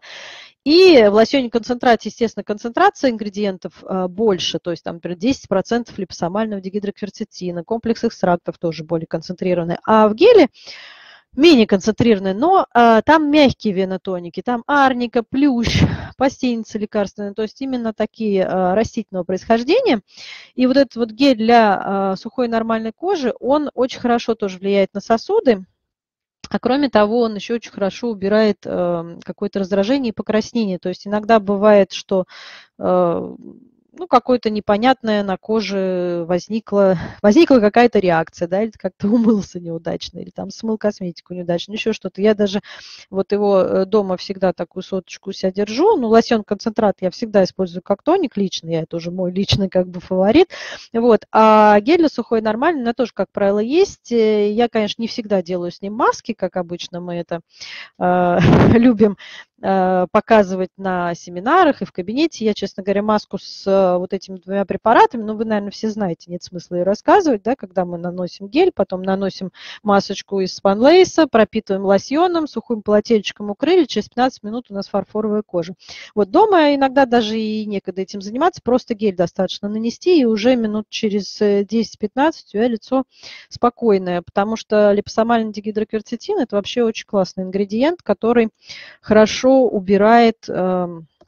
И в лосьоне концентрате, естественно, концентрация ингредиентов больше, то есть там, например, десять процентов липосомального дигидрокверцетина, комплекс экстрактов тоже более концентрированный. А в геле менее концентрированные, но а, там мягкие венотоники, там арника, плющ, пастеница лекарственная, то есть именно такие а, растительного происхождения. И вот этот вот гель для а, сухой нормальной кожи, он очень хорошо тоже влияет на сосуды. А кроме того, он еще очень хорошо убирает э, какое-то раздражение и покраснение. То есть иногда бывает, что э, ну, какое-то непонятное на коже возникла, возникла какая-то реакция, да, или как-то умылся неудачно, или там смыл косметику неудачно, еще что-то. Я даже вот его дома всегда такую соточку у себя держу. Ну, лосьон-концентрат я всегда использую как тоник лично, я это уже мой личный как бы фаворит. Вот. А гель для сухой нормальный, у меня тоже, как правило, есть. Я, конечно, не всегда делаю с ним маски, как обычно мы это э, любим показывать на семинарах и в кабинете. Я, честно говоря, маску с вот этими двумя препаратами, ну, вы, наверное, все знаете, нет смысла ее рассказывать, да, когда мы наносим гель, потом наносим масочку из спанлейса, пропитываем лосьоном, сухим полотенчиком укрыли, через пятнадцать минут у нас фарфоровая кожа. Вот дома иногда даже и некогда этим заниматься, просто гель достаточно нанести, и уже минут через десять-пятнадцать у тебя лицо спокойное, потому что липосомальный дигидрокверцетин – это вообще очень классный ингредиент, который хорошо убирает э,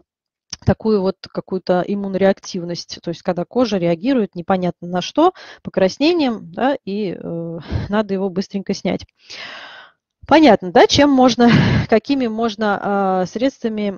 такую вот какую-то иммунореактивность, то есть когда кожа реагирует непонятно на что, покраснением, да, и э, надо его быстренько снять. Понятно, да, чем можно, какими можно э, средствами,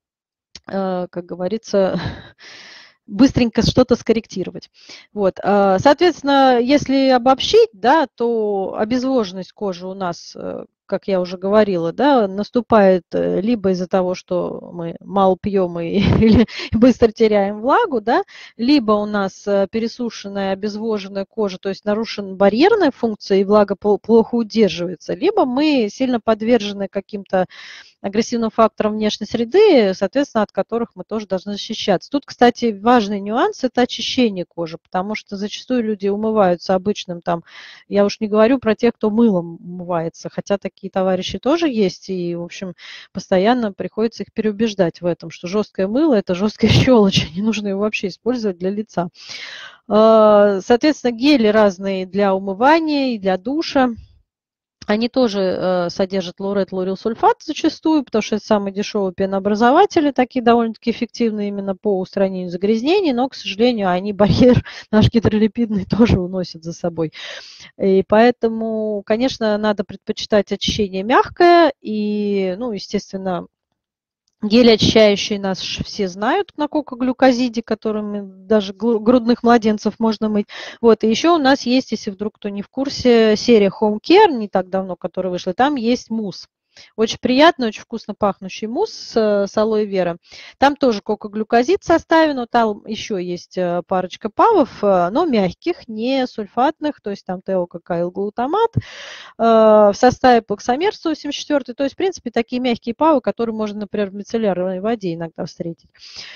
э, как говорится, быстренько что-то скорректировать. Вот. Соответственно, если обобщить, да, то обезвоженность кожи у нас, как я уже говорила, да, наступает либо из-за того, что мы мало пьем и, или быстро теряем влагу, да, либо у нас пересушенная, обезвоженная кожа, то есть нарушена барьерная функция и влага плохо удерживается, либо мы сильно подвержены каким-то агрессивным факторам внешней среды, соответственно, от которых мы тоже должны защищаться. Тут, кстати, важный нюанс – это очищение кожи, потому что зачастую люди умываются обычным там, я уж не говорю про тех, кто мылом умывается, хотя такие товарищи тоже есть, и, в общем, постоянно приходится их переубеждать в этом, что жесткое мыло – это жесткая щелочь, не нужно его вообще использовать для лица. Соответственно, гели разные для умывания и для душа. Они тоже э, содержат лаурет, лаурилсульфат зачастую, потому что это самые дешевые пенообразователи, такие довольно-таки эффективные именно по устранению загрязнений, но, к сожалению, они барьер наш гидролипидный тоже уносят за собой. И поэтому, конечно, надо предпочитать очищение мягкое и, ну, естественно, гели очищающие нас все знают на кокоглюкозиде, которыми даже грудных младенцев можно мыть. Вот. И еще у нас есть, если вдруг кто не в курсе, серия Home Care, не так давно, которая вышла, там есть мусс. Очень приятный, очень вкусно пахнущий мусс с, с алоэ вера. Там тоже кокоглюкозид в составе, но там еще есть парочка ПАВов, но мягких, не сульфатных, то есть там теококаилглутамат, в составе плаксомер сто восемьдесят четыре, то есть, в принципе, такие мягкие ПАВы, которые можно, например, в мицеллярной воде иногда встретить.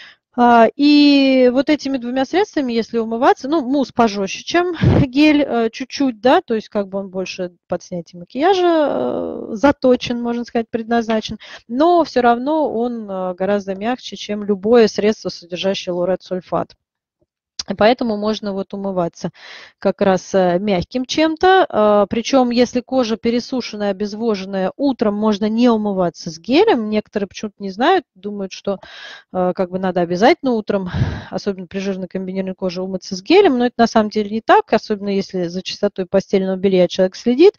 И вот этими двумя средствами, если умываться, ну, мусс пожестче, чем гель, чуть-чуть, да, то есть как бы он больше под снятие макияжа заточен, можно сказать, предназначен, но все равно он гораздо мягче, чем любое средство, содержащее лаурет-сульфат. И поэтому можно вот умываться как раз мягким чем-то. Причем, если кожа пересушенная, обезвоженная, утром можно не умываться с гелем. Некоторые почему-то не знают, думают, что как бы надо обязательно утром, особенно при жирной комбинированной коже, умыться с гелем. Но это на самом деле не так, особенно если за чистотой постельного белья человек следит.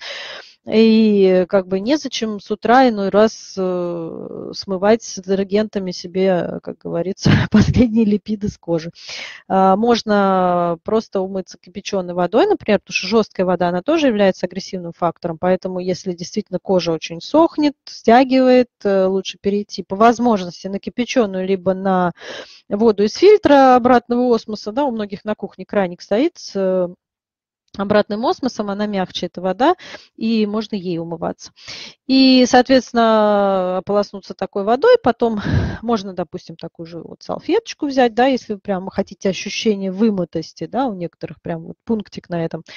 И как бы незачем с утра иной раз э, смывать с детергентами себе, как говорится, последние липиды с кожи. А, можно просто умыться кипяченой водой, например, потому что жесткая вода, она тоже является агрессивным фактором, поэтому если действительно кожа очень сохнет, стягивает, лучше перейти по возможности на кипяченую, либо на воду из фильтра обратного осмоса, да, у многих на кухне краник стоит с обратным осмосом, она мягче, эта вода, и можно ей умываться. И, соответственно, ополоснуться такой водой, потом можно, допустим, такую же вот салфеточку взять, да, если вы прямо хотите ощущение вымытости, да, у некоторых прям вот пунктик на этом.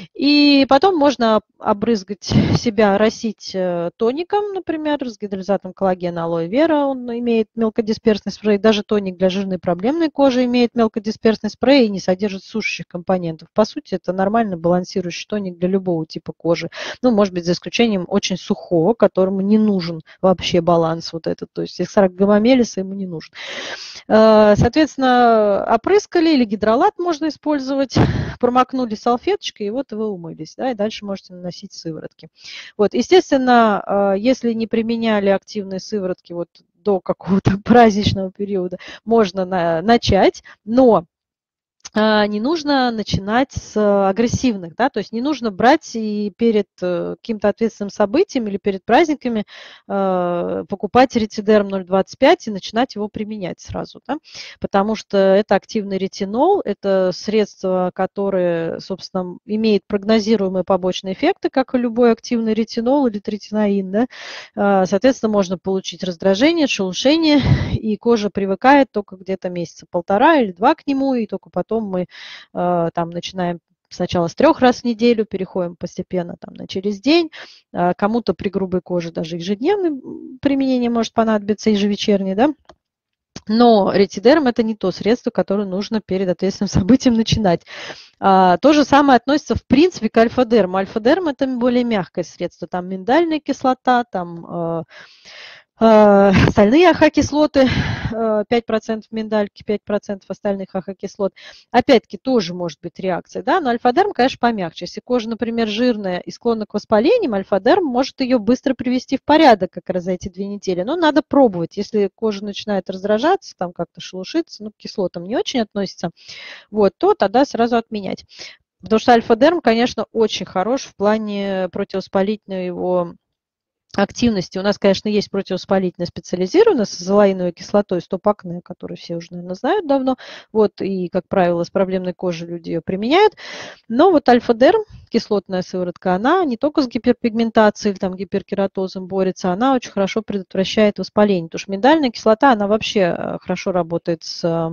И потом можно обрызгать себя, оросить тоником, например, с гидролизатом коллагена алоэ вера, он имеет мелкодисперсный спрей, даже тоник для жирной проблемной кожи имеет мелкодисперсный спрей и не содержит сушащих компонентов. По сути, это нормально балансирующий тоник для любого типа кожи. Ну, может быть, за исключением очень сухого, которому не нужен вообще баланс вот этот. То есть экстракт гамамелиса ему не нужен. Соответственно, опрыскали или гидролат можно использовать, промокнули салфеточкой, и вот вы умылись. Да, и дальше можете наносить сыворотки. Вот, естественно, если не применяли активные сыворотки вот до какого-то праздничного периода, можно на, начать, но не нужно начинать с агрессивных, да, то есть не нужно брать и перед каким-то ответственным событием или перед праздниками э, покупать ретидерм ноль двадцать пять и начинать его применять сразу, да, потому что это активный ретинол, это средство, которое, собственно, имеет прогнозируемые побочные эффекты, как и любой активный ретинол или третинаин, да, э, соответственно, можно получить раздражение, шелушение, и кожа привыкает только где-то месяца полтора или два к нему, и только потом мы э, там начинаем сначала с трех раз в неделю, переходим постепенно там, на через день. Э, кому-то при грубой коже даже ежедневное применение может понадобиться, ежевечернее, да. Но ретидерм – это не то средство, которое нужно перед ответственным событием начинать. А, то же самое относится, в принципе, к альфа-дерму. Альфа-дерм – это более мягкое средство. Там миндальная кислота, там э, э, остальные АХ-кислоты, э, пять процентов миндальки, пять процентов остальных АХ-кислот. Опять-таки, тоже может быть реакция, да, но альфа-дерм, конечно, помягче. Если кожа, например, жирная и склонна к воспалениям, альфа-дерм может ее быстро привести в порядок как раз за эти две недели. Но надо пробовать. Если кожа начинает раздражаться, там как-то шелушиться, ну, к кислотам не очень относится, вот, то тогда сразу отменять. Потому что альфа-дерм, конечно, очень хорош в плане противовоспалительного его активности. У нас, конечно, есть противовоспалительная специализированная с азолаиновой кислотой стоп-акне, которую все уже, наверное, знают давно. Вот, и, как правило, с проблемной кожей люди ее применяют. Но вот альфа-дерм, кислотная сыворотка, она не только с гиперпигментацией или там гиперкератозом борется, она очень хорошо предотвращает воспаление. Потому что миндальная кислота, она вообще хорошо работает с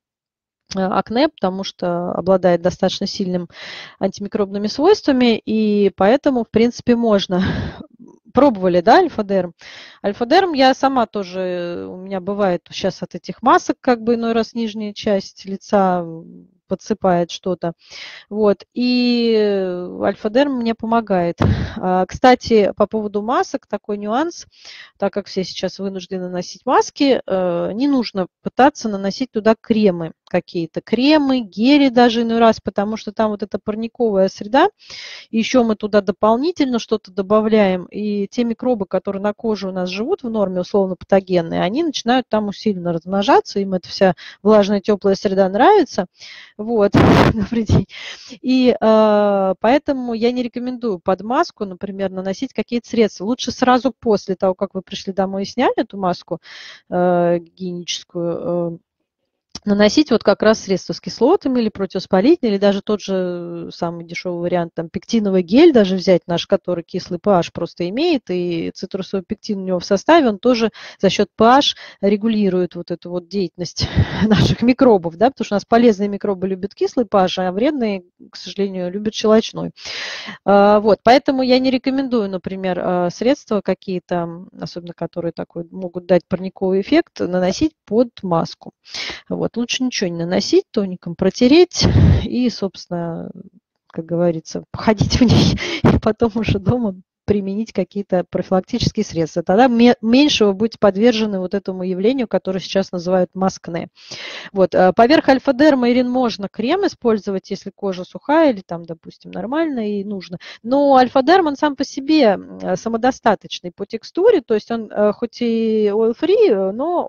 акне, потому что обладает достаточно сильным антимикробными свойствами, и поэтому, в принципе, можно. Пробовали, да, альфа-дерм? Альфа-дерм я сама тоже, у меня бывает сейчас от этих масок, как бы иной раз нижняя часть лица подсыпает что-то. Вот. И альфа-дерм мне помогает. Кстати, по поводу масок, такой нюанс, так как все сейчас вынуждены носить маски, не нужно пытаться наносить туда кремы какие-то. Кремы, гели даже иной раз, потому что там вот эта парниковая среда, и еще мы туда дополнительно что-то добавляем, и те микробы, которые на коже у нас живут в норме, условно патогенные, они начинают там усиленно размножаться, им эта вся влажная теплая среда нравится. Вот, добрый день. И э, поэтому я не рекомендую под маску, например, наносить какие-то средства. Лучше сразу после того, как вы пришли домой и сняли эту маску э, гигиеническую, э, наносить вот как раз средства с кислотами или противовоспалительные, или даже тот же самый дешевый вариант, там, пектиновый гель даже взять наш, который кислый pH просто имеет, и цитрусовый пектин у него в составе, он тоже за счет pH регулирует вот эту вот деятельность наших микробов, да, потому что у нас полезные микробы любят кислый pH, а вредные, к сожалению, любят щелочной. Вот, поэтому я не рекомендую, например, средства какие-то, особенно которые такой, могут дать парниковый эффект, наносить под маску. Вот, лучше ничего не наносить, тоником протереть и, собственно, как говорится, походить в ней, и потом уже дома применить какие-то профилактические средства. Тогда меньше вы будете подвержены вот этому явлению, которое сейчас называют маскне. Вот. Поверх альфа-дерма, Ирин, можно крем использовать, если кожа сухая или там, допустим, нормально и нужно. Но альфа-дерм, он сам по себе самодостаточный по текстуре, то есть он хоть и oil-free, но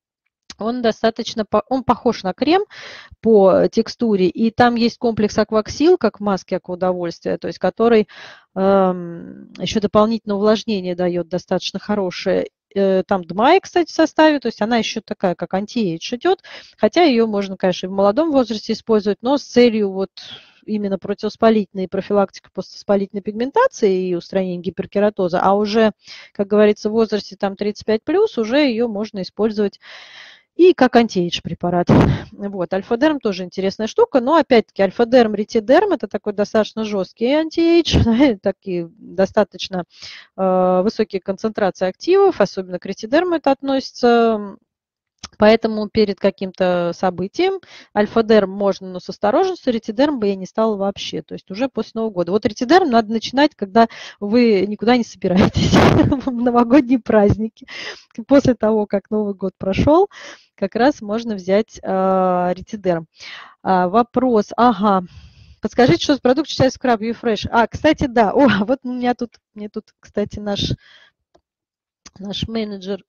он достаточно, он похож на крем по текстуре, и там есть комплекс акваксил, как в маске акваудовольствия, то есть который э, еще дополнительное увлажнение дает достаточно хорошее. Там ДМАИ, кстати, в составе, то есть она еще такая, как антиэйдж идет, хотя ее можно, конечно, и в молодом возрасте использовать, но с целью вот именно противовоспалительной профилактики поствоспалительной пигментации и устранения гиперкератоза, а уже, как говорится, в возрасте там тридцать пять плюс уже ее можно использовать и как антиэйдж препарат. Вот. Альфа-дерм тоже интересная штука, но опять-таки альфа-дерм, ретидерм – это такой достаточно жесткий антиэйдж, такие достаточно э, высокие концентрации активов, особенно к ретидерму это относится. Поэтому перед каким-то событием альфа-дерм можно, но с осторожностью, ретидерм бы я не стала вообще, то есть уже после Нового года. Вот ретидерм надо начинать, когда вы никуда не собираетесь, в новогодние праздники. После того, как Новый год прошел, как раз можно взять э, ретидерм. А, вопрос, ага. Подскажите, что за продукт считается скраб YouFresh? А, кстати, да. О, вот у меня тут, мне тут, кстати, наш, наш менеджер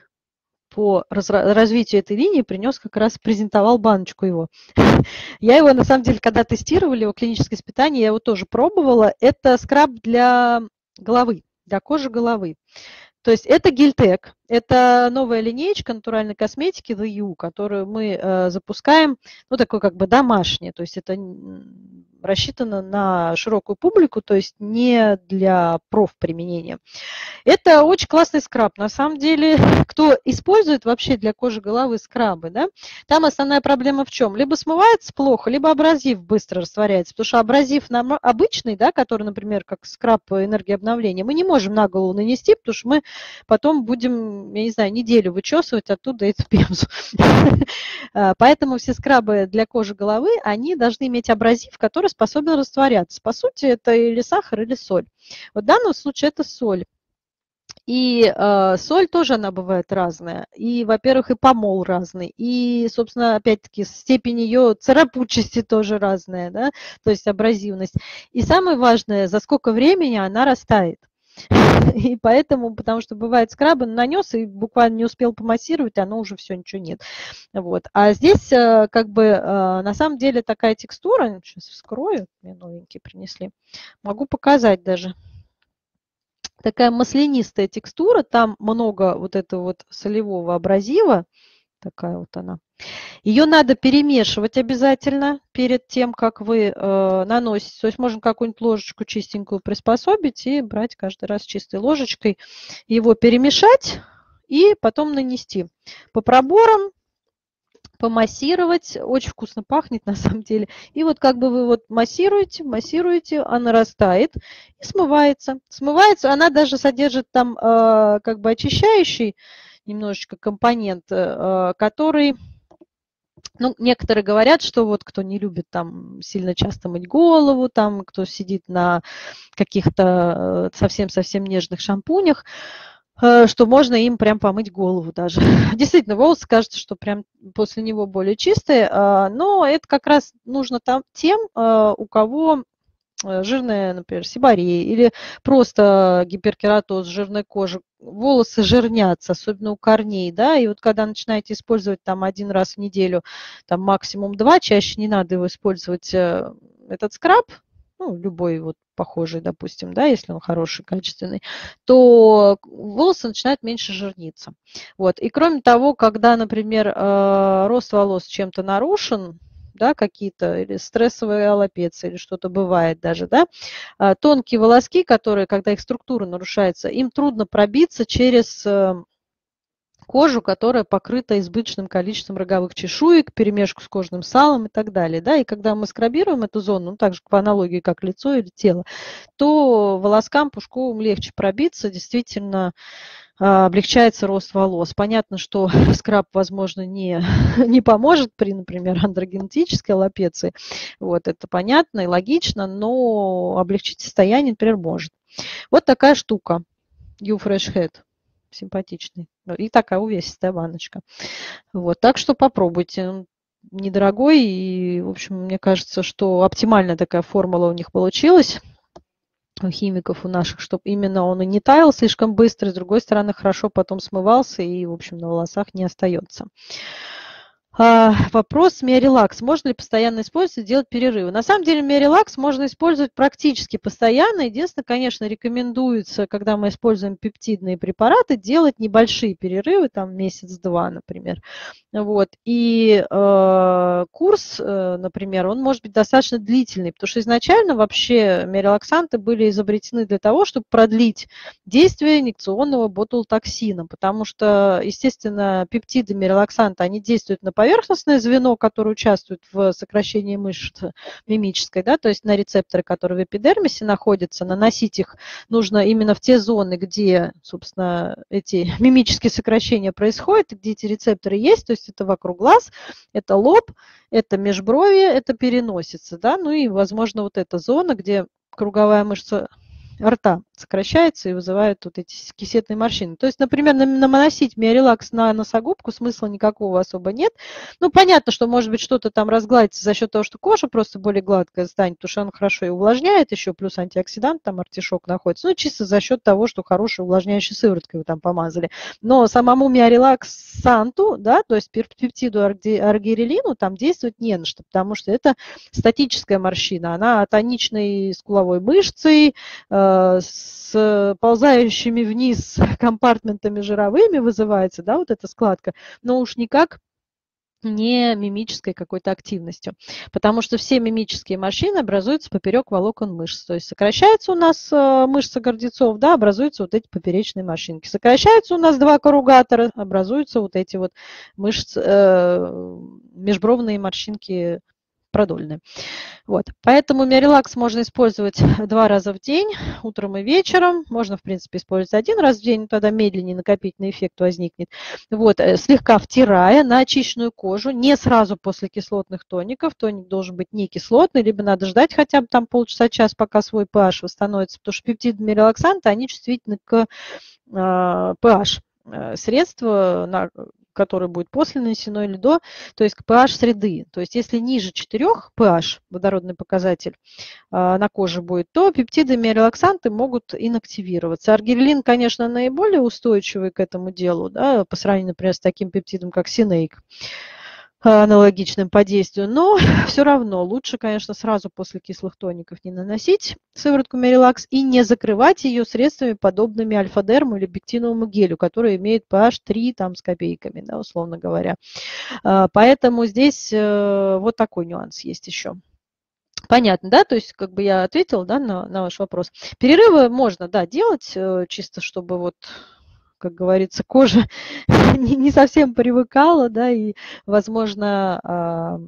по развитию этой линии принес, как раз презентовал баночку его. Я его, на самом деле, когда тестировали, его клиническое испытание, я его тоже пробовала. Это скраб для головы, для кожи головы. То есть это Гильтек, это новая линеечка натуральной косметики The You, которую мы э, запускаем, ну, такой как бы домашний, то есть это рассчитано на широкую публику, то есть не для профприменения. Это очень классный скраб. На самом деле, кто использует вообще для кожи головы скрабы, да, там основная проблема в чем? Либо смывается плохо, либо абразив быстро растворяется. Потому что абразив обычный, да, который, например, как скраб энергии обновления, мы не можем на голову нанести, потому что мы потом будем, я не знаю, неделю вычесывать оттуда эту пемзу. Поэтому все скрабы для кожи головы, они должны иметь абразив, который способен растворяться. По сути, это или сахар, или соль. Вот в данном случае это соль. И э, соль тоже она бывает разная. И, во-первых, и помол разный. И, собственно, опять-таки, степень ее царапучести тоже разная, да, то есть абразивность. И самое важное, за сколько времени она растает. И поэтому, потому что бывает скрабы, нанес и буквально не успел помассировать, оно уже все, ничего нет. Вот. А здесь как бы на самом деле такая текстура, сейчас вскрою, мне новенькие принесли, могу показать даже. такая маслянистая текстура, там много вот этого вот солевого абразива, такая вот она. Ее надо перемешивать обязательно перед тем, как вы э, наносите. То есть можно какую-нибудь ложечку чистенькую приспособить и брать каждый раз чистой ложечкой, его перемешать и потом нанести. По проборам помассировать. Очень вкусно пахнет на самом деле. И вот как бы вы вот массируете, массируете, она растает и смывается. Смывается, она даже содержит там э, как бы очищающий немножечко компонент, э, который... Ну, некоторые говорят, что вот кто не любит там сильно часто мыть голову, там кто сидит на каких-то совсем-совсем нежных шампунях, что можно им прям помыть голову даже. Действительно, волосы кажется, что прям после него более чистые, но это как раз нужно там тем, у кого жирная, например, сибария или просто гиперкератоз, жирная кожа, волосы жирнятся, особенно у корней, да, и вот когда начинаете использовать там один раз в неделю, там максимум два, чаще не надо его использовать, этот скраб, ну, любой вот похожий, допустим, да, если он хороший, качественный, то волосы начинают меньше жирниться. Вот. И кроме того, когда, например, рост волос чем-то нарушен, да, какие-то, или стрессовые аллопеции, или что-то бывает даже, да, тонкие волоски, которые, когда их структура нарушается, им трудно пробиться через кожу, которая покрыта избыточным количеством роговых чешуек, перемешку с кожным салом и так далее, да, и когда мы скрабируем эту зону, ну, так же по аналогии, как лицо или тело, то волоскам пушковым легче пробиться, действительно, облегчается рост волос. Понятно, что скраб, возможно, не, не поможет при, например, андрогенетической аллопеции. Вот, это понятно и логично, но облегчить состояние, например, может. Вот такая штука. YouFresh Head. Симпатичный. И такая увесистая баночка. Вот, так что попробуйте. Он недорогой и, в общем, мне кажется, что оптимальная такая формула у них получилась. У химиков у наших, чтобы именно он и не таял слишком быстро, с другой стороны, хорошо потом смывался и, в общем, на волосах не остается. А, вопрос Миорелакс. Можно ли постоянно использовать, делать перерывы? На самом деле Миорелакс можно использовать практически постоянно. Единственное, конечно, рекомендуется, когда мы используем пептидные препараты, делать небольшие перерывы, там месяц-два, например. Вот. И э, курс, э, например, он может быть достаточно длительный, потому что изначально вообще миорелаксанты были изобретены для того, чтобы продлить действие инъекционного ботулотоксина, потому что, естественно, пептиды миорелаксанта, они действуют на поверхностное звено, которое участвует в сокращении мышц мимической, да, то есть на рецепторы, которые в эпидермисе находятся, наносить их нужно именно в те зоны, где, собственно, эти мимические сокращения происходят, где эти рецепторы есть, то есть это вокруг глаз, это лоб, это межбровье, это переносица, да, ну и, возможно, вот эта зона, где круговая мышца рта сокращается и вызывает вот эти кисетные морщины. То есть, например, наносить миорелакс на носогубку смысла никакого особо нет. Ну, понятно, что, может быть, что-то там разгладится за счет того, что кожа просто более гладкая станет, потому что он хорошо и увлажняет, еще плюс антиоксидант, там артишок находится. Ну, чисто за счет того, что хорошей увлажняющей сывороткой вы там помазали. Но самому миорелаксанту, да, то есть пептиду аргирелину там действовать не на что, потому что это статическая морщина, она тоничной скуловой мышцей, с ползающими вниз компартментами жировыми вызывается, да, вот эта складка, но уж никак не мимической какой-то активностью, потому что все мимические морщины образуются поперек волокон мышц, то есть сокращается у нас мышца гордецов, да, образуются вот эти поперечные морщинки, сокращаются у нас два корругатора, образуются вот эти вот мышцы, э, межбровные морщинки продольные. Вот. Поэтому миорелакс можно использовать два раза в день, утром и вечером. Можно, в принципе, использовать один раз в день, но тогда медленнее накопительный эффект возникнет. Вот. Слегка втирая на очищенную кожу, не сразу после кислотных тоников. Тоник должен быть не кислотный, либо надо ждать хотя бы там полчаса-час, пока свой pH восстановится, потому что пептиды миорелаксанта, они чувствительны к э, pH. Средства, на которое будет после нанесено или до, то есть к pH среды. То есть если ниже четырёх pH, водородный показатель, на коже будет, то пептиды миорелаксанты могут инактивироваться. Аргирелин, конечно, наиболее устойчивый к этому делу, да, по сравнению, например, с таким пептидом, как Синейк. аналогичным по действию, но все равно лучше, конечно, сразу после кислых тоников не наносить сыворотку Мирелакс и не закрывать ее средствами, подобными альфа-дерму или бектиновому гелю, который имеет pH три там, с копейками, да, условно говоря. Поэтому здесь вот такой нюанс есть еще. Понятно, да? То есть как бы я ответила, да, на, на ваш вопрос. Перерывы можно, да, делать, чисто чтобы вот, как говорится, кожа не, не совсем привыкала, да, и, возможно,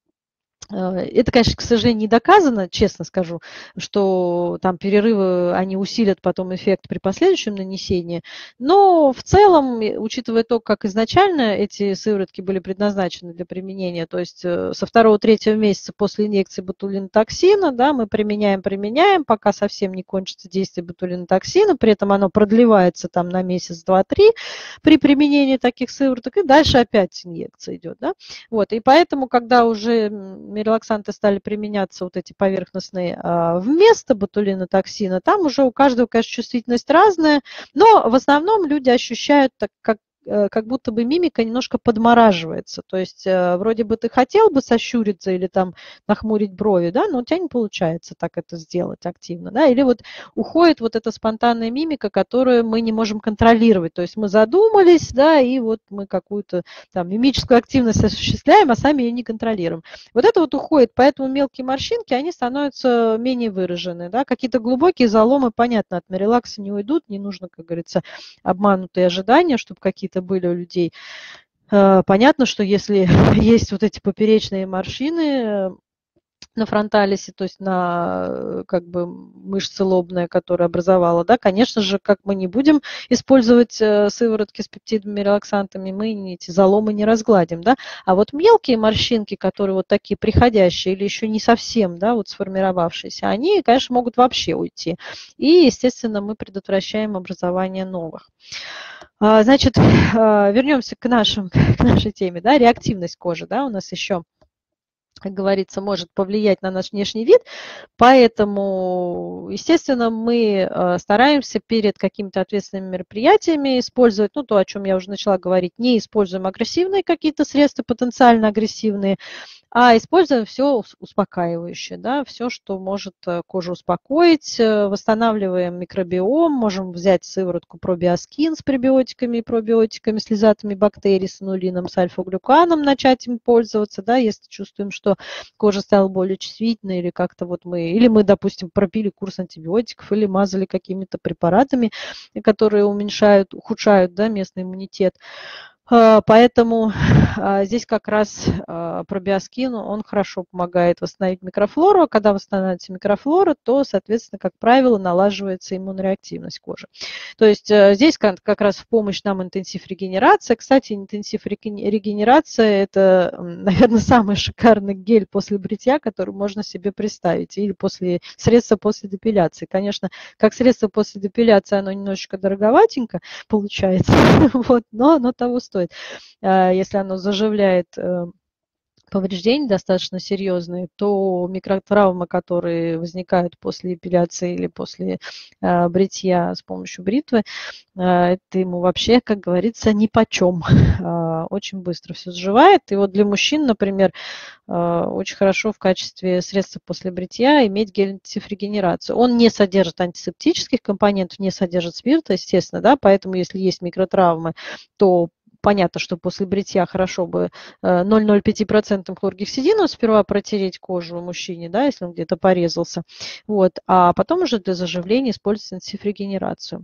это, конечно, к сожалению, не доказано, честно скажу, что там перерывы, они усилят потом эффект при последующем нанесении. Но в целом, учитывая то, как изначально эти сыворотки были предназначены для применения, то есть со второго-третьего месяца после инъекции ботулинотоксина, да, мы применяем, применяем, пока совсем не кончится действие ботулинотоксина, при этом оно продлевается там на месяц, два, три при применении таких сывороток, и дальше опять инъекция идет, да. Вот, и поэтому, когда уже релаксанты стали применяться, вот эти поверхностные, вместо ботулинотоксина, там уже у каждого, конечно, чувствительность разная, но в основном люди ощущают, так как как будто бы мимика немножко подмораживается. То есть вроде бы ты хотел бы сощуриться или там нахмурить брови, да, но у тебя не получается так это сделать активно, да, или вот уходит вот эта спонтанная мимика, которую мы не можем контролировать. То есть мы задумались, да, и вот мы какую-то там мимическую активность осуществляем, а сами ее не контролируем. Вот это вот уходит, поэтому мелкие морщинки, они становятся менее выражены, да, какие-то глубокие заломы, понятно, от Мирелакса не уйдут, не нужно, как говорится, обманутые ожидания, чтобы какие-то были у людей. Понятно, что если есть вот эти поперечные морщины на фронталисе, то есть на как бы мышца лобная, которая образовала, да, конечно же, как мы не будем использовать сыворотки с пептидами, релаксантами, мы эти заломы не разгладим, да, а вот мелкие морщинки, которые вот такие приходящие или еще не совсем, да, вот сформировавшиеся, они, конечно, могут вообще уйти. И, естественно, мы предотвращаем образование новых. Значит, вернемся к, нашим, к нашей теме, да, реактивность кожи, да, у нас еще, как говорится, может повлиять на наш внешний вид, поэтому, естественно, мы стараемся перед какими-то ответственными мероприятиями использовать, ну, то, о чем я уже начала говорить, не используем агрессивные какие-то средства, потенциально агрессивные, а используем все успокаивающее, да, все, что может кожу успокоить, восстанавливаем микробиом, можем взять сыворотку пробиоскин с пребиотиками и пробиотиками, с лизатами бактерий, с инулином, с альфа-глюканом, начать им пользоваться, да, если чувствуем, что кожа стала более чувствительной, или как-то вот мы, или мы, допустим, пропили курс антибиотиков, или мазали какими-то препаратами, которые уменьшают, ухудшают, да, местный иммунитет. Поэтому здесь как раз пробиоскин, он хорошо помогает восстановить микрофлору, а когда восстанавливается микрофлора, то, соответственно, как правило, налаживается иммунореактивность кожи. То есть здесь как раз в помощь нам интенсив-регенерация. Кстати, интенсив-регенерация – это, наверное, самый шикарный гель после бритья, который можно себе представить, или после средства после депиляции. Конечно, как средство после депиляции оно немножечко дороговатенько получается, вот, но оно того стоит. Если оно заживляет повреждения достаточно серьезные, то микротравмы, которые возникают после эпиляции или после бритья с помощью бритвы, это ему вообще, как говорится, нипочем. Очень быстро все заживает. И вот для мужчин, например, очень хорошо в качестве средства после бритья иметь гель антисифрегенерацию. Он не содержит антисептических компонентов, не содержит спирта, естественно, да, поэтому если есть микротравмы, то понятно, что после бритья хорошо бы ноль целых ноль пять процентов хлоргексидина сперва протереть кожу мужчине, да, если он где-то порезался, вот, а потом уже для заживления использовать антисифрегенерацию.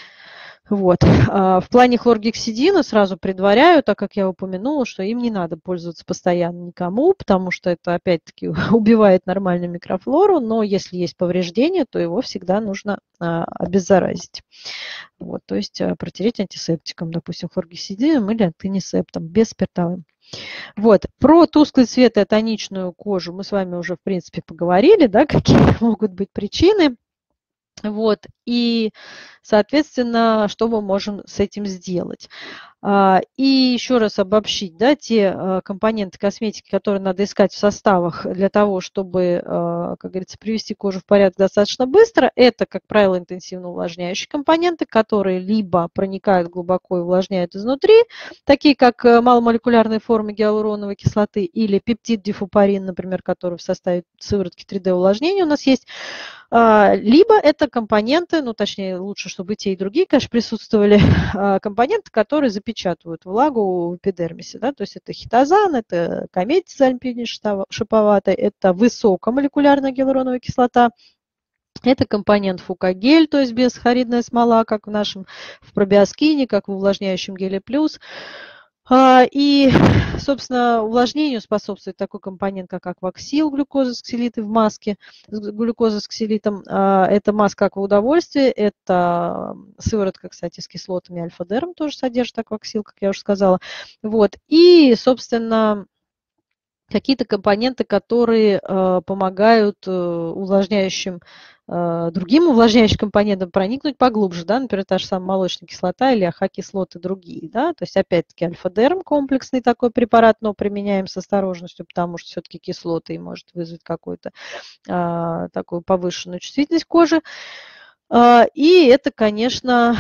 Вот. В плане хлоргексидина сразу предваряю, так как я упомянула, что им не надо пользоваться постоянно никому, потому что это опять-таки убивает нормальную микрофлору, но если есть повреждение, то его всегда нужно обеззаразить. Вот, то есть протереть антисептиком, допустим, хлоргексидином или антинисептом, бесспиртовым. Вот. Про тусклый цвет и атоничную кожу мы с вами уже, в принципе, поговорили, да, какие могут быть причины. Вот, и, соответственно, что мы можем с этим сделать? И еще раз обобщить, да, те компоненты косметики, которые надо искать в составах для того, чтобы, как говорится, привести кожу в порядок достаточно быстро. Это, как правило, интенсивно увлажняющие компоненты, которые либо проникают глубоко и увлажняют изнутри, такие как маломолекулярные формы гиалуроновой кислоты или пептид-дифупарин, например, который в составе сыворотки три дэ увлажнения у нас есть. Либо это компоненты, ну, точнее, лучше, чтобы и те, и другие, конечно, присутствовали, компоненты, которые запечатывают влагу в эпидермисе, да, то есть это хитозан, это каметизальпинин шиповатый, это высокомолекулярная гиалуроновая кислота, это компонент фукагель, то есть бесхлоридная смола, как в нашем в пробиоскине, как в увлажняющем геле плюс. И, собственно, увлажнению способствует такой компонент, как акваксил, глюкоза с ксилитой в маске, глюкоза с ксилитом. Это маска акваудовольствия, это сыворотка, кстати, с кислотами альфа-дерм тоже содержит акваксил, как я уже сказала. Вот. И, собственно, какие-то компоненты, которые помогают увлажняющим другим увлажняющим компонентам проникнуть поглубже, да, например, та же самая молочная кислота или АХ-кислоты другие, да, то есть опять-таки альфа-дерм комплексный такой препарат, но применяем с осторожностью, потому что все-таки кислоты может вызвать какую-то а, такую повышенную чувствительность кожи. А, и это, конечно,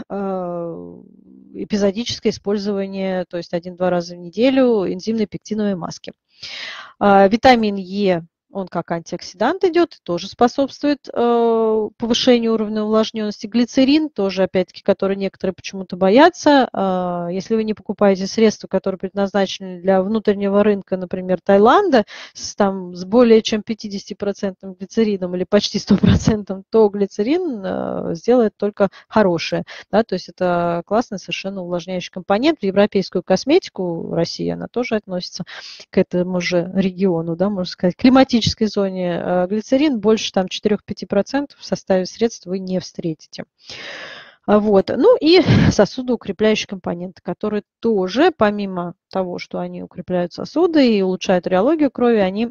а, эпизодическое использование, то есть один-два раза в неделю энзимной пектиновой маски. А, витамин Е, он как антиоксидант идет, тоже способствует э, повышению уровня увлажненности. Глицерин тоже, опять-таки, который некоторые почему-то боятся. Э, если вы не покупаете средства, которые предназначены для внутреннего рынка, например, Таиланда, с, там, с более чем пятьдесят процентов глицерином или почти сто процентов, то глицерин э, сделает только хорошее. Да, то есть это классный совершенно увлажняющий компонент. В европейскую косметику России она тоже относится к этому же региону, да, можно сказать, климатической зоне. Глицерин больше там четыре-пять процентов в составе средств вы не встретите. Вот. Ну и сосудоукрепляющие компоненты, которые тоже, помимо того, что они укрепляют сосуды и улучшают реологию крови, они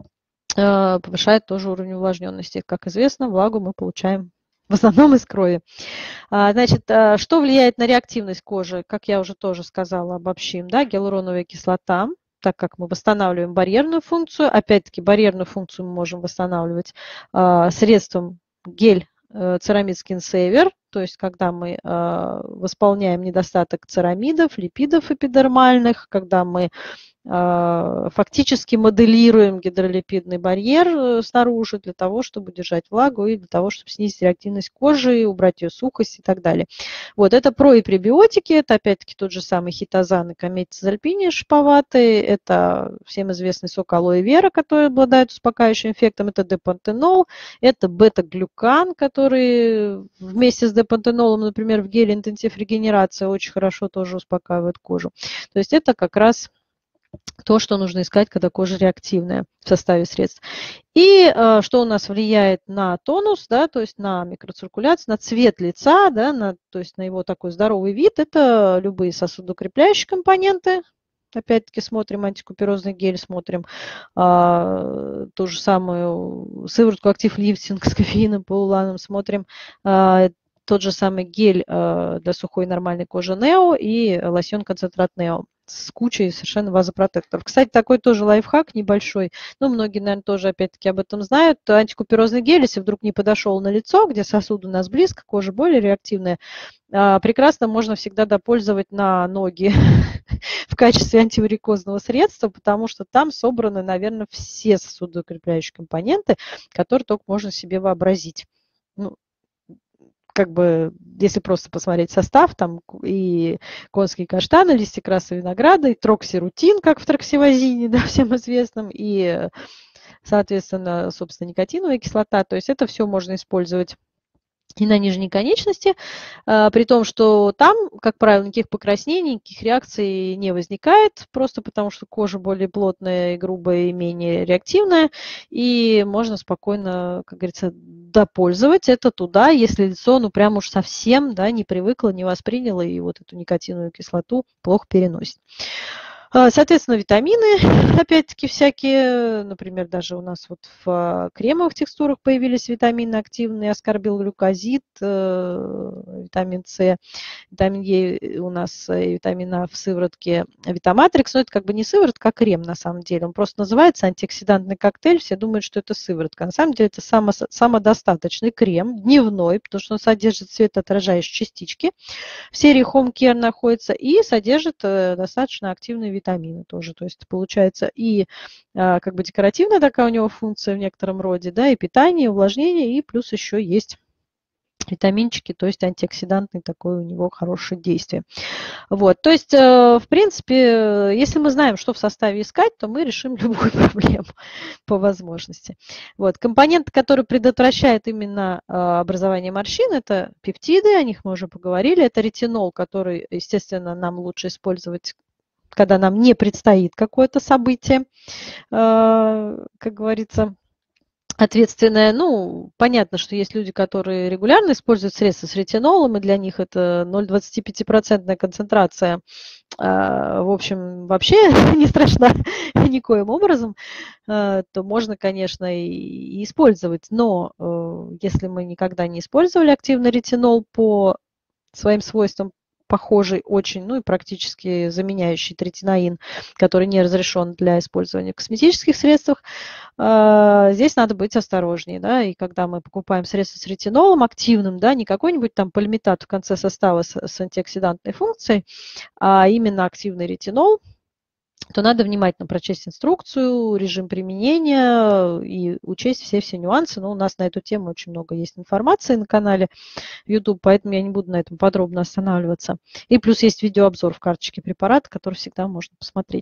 повышают тоже уровень увлажненности. Как известно, влагу мы получаем в основном из крови. Значит, что влияет на реактивность кожи? Как я уже тоже сказала, обобщим, да, гиалуроновая кислота, так как мы восстанавливаем барьерную функцию. Опять-таки, барьерную функцию мы можем восстанавливать э, средством гель э, Ceramide Skin Saver, то есть когда мы э, восполняем недостаток церамидов, липидов эпидермальных, когда мы фактически моделируем гидролипидный барьер снаружи для того, чтобы держать влагу и для того, чтобы снизить реактивность кожи, убрать ее сухость и так далее. Вот, это про- и пребиотики, это опять-таки тот же самый хитозан и каметизальпинин шиповатый, это всем известный сок алоэ вера, который обладает успокаивающим эффектом, это депантенол, это бета-глюкан, который вместе с депантенолом, например, в геле интенсив регенерация очень хорошо тоже успокаивает кожу. То есть это как раз то, что нужно искать, когда кожа реактивная в составе средств. И э, что у нас влияет на тонус, да, то есть на микроциркуляцию, на цвет лица, да, на, то есть на его такой здоровый вид, это любые сосудоукрепляющие компоненты. Опять-таки смотрим антикуперозный гель, смотрим э, ту же самую сыворотку актив лифтинг с кофеином, полуланом, смотрим э, тот же самый гель э, для сухой нормальной кожи Нео и лосьон-концентрат Нео с кучей совершенно вазопротекторов. Кстати, такой тоже лайфхак небольшой, ну, многие, наверное, тоже, опять-таки, об этом знают. Антикуперозный гель, если вдруг не подошел на лицо, где сосуд у нас близко, кожа более реактивная, прекрасно можно всегда допользовать на ноги в качестве антиварикозного средства, потому что там собраны, наверное, все сосудоукрепляющие компоненты, которые только можно себе вообразить. Ну, как бы, если просто посмотреть состав, там и конские каштаны, листья красного винограда, и троксирутин, как в троксивозине, да, всем известном, и, соответственно, собственно, никотиновая кислота. То есть это все можно использовать и на нижней конечности, при том, что там, как правило, никаких покраснений, никаких реакций не возникает, просто потому что кожа более плотная и грубая, и менее реактивная, и можно спокойно, как говорится, допользовать это туда, если лицо, ну, прям уж совсем, да, не привыкло, не восприняло, и вот эту никотиновую кислоту плохо переносит. Соответственно, витамины, опять-таки, всякие, например, даже у нас вот в кремовых текстурах появились витамины активные, аскорбилглюкозид, витамин С, витамин Е у нас и витамин А в сыворотке Витаматрикс, но это как бы не сыворотка, а крем на самом деле. Он просто называется антиоксидантный коктейль, все думают, что это сыворотка. На самом деле это само, самодостаточный крем, дневной, потому что он содержит светоотражающие частички. В серии Home Care находится и содержит достаточно активные витамины тоже. То есть получается и как бы декоративная такая у него функция в некотором роде, да, и питание, и увлажнение, и плюс еще есть витаминчики, то есть антиоксидантный такое у него хорошее действие. Вот, то есть, в принципе, если мы знаем, что в составе искать, то мы решим любую проблему по возможности. Вот, компоненты, которые предотвращают именно образование морщин, это пептиды, о них мы уже поговорили, это ретинол, который, естественно, нам лучше использовать, когда нам не предстоит какое-то событие, как говорится, ответственная. Ну, понятно, что есть люди, которые регулярно используют средства с ретинолом, и для них это ноль целых двадцать пять сотых процента концентрация, в общем, вообще не страшна никоим образом, то можно, конечно, и использовать. Но если мы никогда не использовали активно ретинол по своим свойствам, похожий очень, ну и практически заменяющий третинаин, который не разрешен для использования в косметических средствах, здесь надо быть осторожнее, да, и когда мы покупаем средства с ретинолом активным, да, не какой-нибудь там полимитат в конце состава с, с антиоксидантной функцией, а именно активный ретинол, то надо внимательно прочесть инструкцию, режим применения и учесть все-все нюансы. Но у нас на эту тему очень много есть информации на канале YouTube, поэтому я не буду на этом подробно останавливаться. И плюс есть видеообзор в карточке препарата, который всегда можно посмотреть.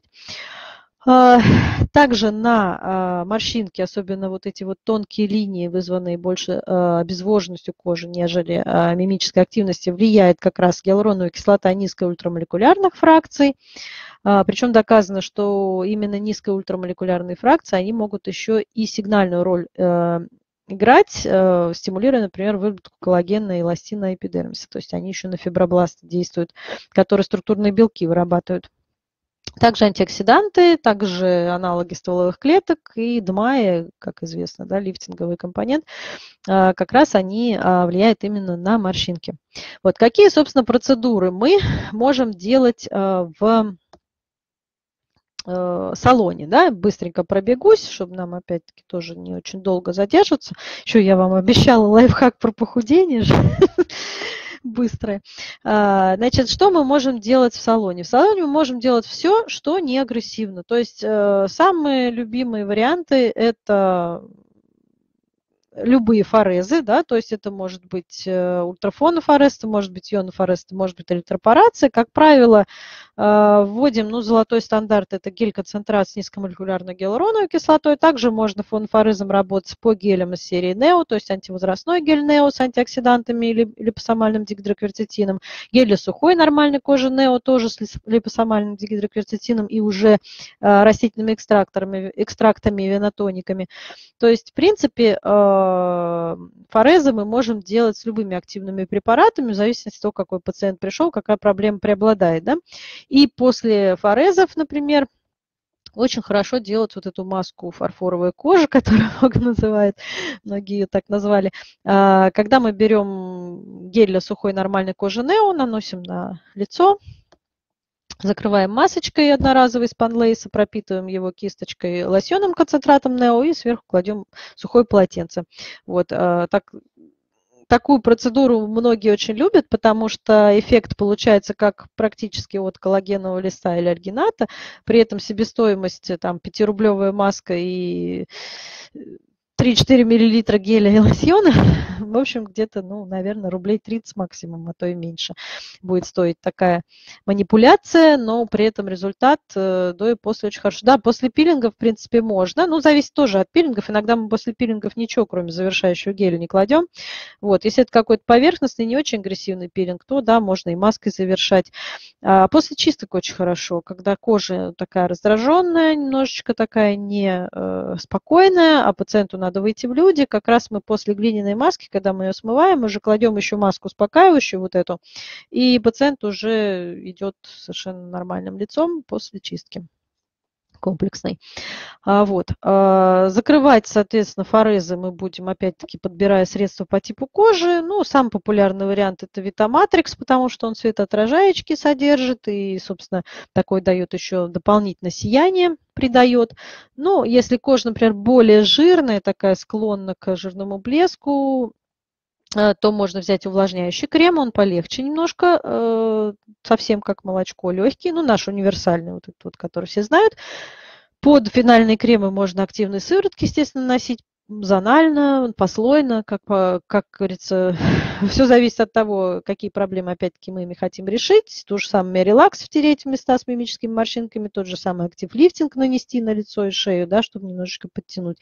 Также на морщинки, особенно вот эти вот тонкие линии, вызванные больше обезвоженностью кожи, нежели мимической активностью, влияет как раз гиалуроновая кислота низкой ультрамолекулярных фракций. Причем доказано, что именно низкие ультрамолекулярные фракции, они могут еще и сигнальную роль играть, стимулируя, например, выработку коллагена и эластина на эпидермисе. То есть они еще на фибробласты действуют, которые структурные белки вырабатывают. Также антиоксиданты, также аналоги стволовых клеток и ДМАИ, как известно, да, лифтинговый компонент, как раз они влияют именно на морщинки. Вот какие, собственно, процедуры мы можем делать в салоне, да, быстренько пробегусь, чтобы нам опять-таки тоже не очень долго задерживаться. Еще я вам обещала лайфхак про похудение же. Быстрое. Значит, что мы можем делать в салоне? В салоне мы можем делать все, что не агрессивно. То есть самые любимые варианты – это любые форезы, да, то есть это может быть ультрафонофорез, это может быть ионофорез, это может быть электропорация. Как правило, вводим, ну, золотой стандарт, это гель-концентрат с низкомолекулярной гиалуроновой кислотой. Также можно фонофорезом работать по гелям из серии нео, то есть антивозрастной гель нео с антиоксидантами или липосомальным дигидроквертитином. Гель для сухой нормальной кожи нео тоже с липосомальным дигидроквертитином и уже растительными экстракторами, экстрактами и венотониками. То есть, в принципе, форезы мы можем делать с любыми активными препаратами, в зависимости от того, какой пациент пришел, какая проблема преобладает. Да? И после форезов, например, очень хорошо делать вот эту маску фарфоровой кожи, которую много называют, многие ее так назвали. Когда мы берем гель для сухой нормальной кожи нео, наносим на лицо, закрываем масочкой одноразовой из панлейса, пропитываем его кисточкой лосьонным концентратом нео и сверху кладем сухое полотенце. Вот, так, такую процедуру многие очень любят, потому что эффект получается как практически от коллагенового листа или альгината, при этом себестоимость там пятирублевая маска и три-четыре миллилитра геля и лосьона, в общем, где-то, ну, наверное, рублей тридцать максимум, а то и меньше будет стоить такая манипуляция, но при этом результат до и после очень хороший. Да, после пилингов, в принципе, можно, ну, зависит тоже от пилингов, иногда мы после пилингов ничего, кроме завершающего геля, не кладем. Вот, если это какой-то поверхностный, не очень агрессивный пилинг, то, да, можно и маской завершать. А после чисток очень хорошо, когда кожа такая раздраженная, немножечко такая неспокойная, а пациенту надо выйти в люди, как раз мы после глиняной маски маски, когда мы ее смываем, уже кладем еще маску успокаивающую вот эту, и пациент уже идет совершенно нормальным лицом после чистки комплексной. А, вот. А, закрывать, соответственно, форезы мы будем, опять-таки, подбирая средства по типу кожи. Ну, самый популярный вариант – это Витаматрикс, потому что он светоотражающий содержит и, собственно, такой дает еще дополнительное сияние, придает. Ну, если кожа, например, более жирная, такая склонна к жирному блеску, то можно взять увлажняющий крем, он полегче немножко, совсем как молочко, легкий, ну, наш универсальный, вот этот вот, который все знают. Под финальные кремы можно активные сыворотки, естественно, носить зонально, послойно, как, как говорится, все зависит от того, какие проблемы, опять-таки, мы ими хотим решить. То же самое релакс втереть в места с мимическими морщинками, тот же самый актив-лифтинг нанести на лицо и шею, да, чтобы немножечко подтянуть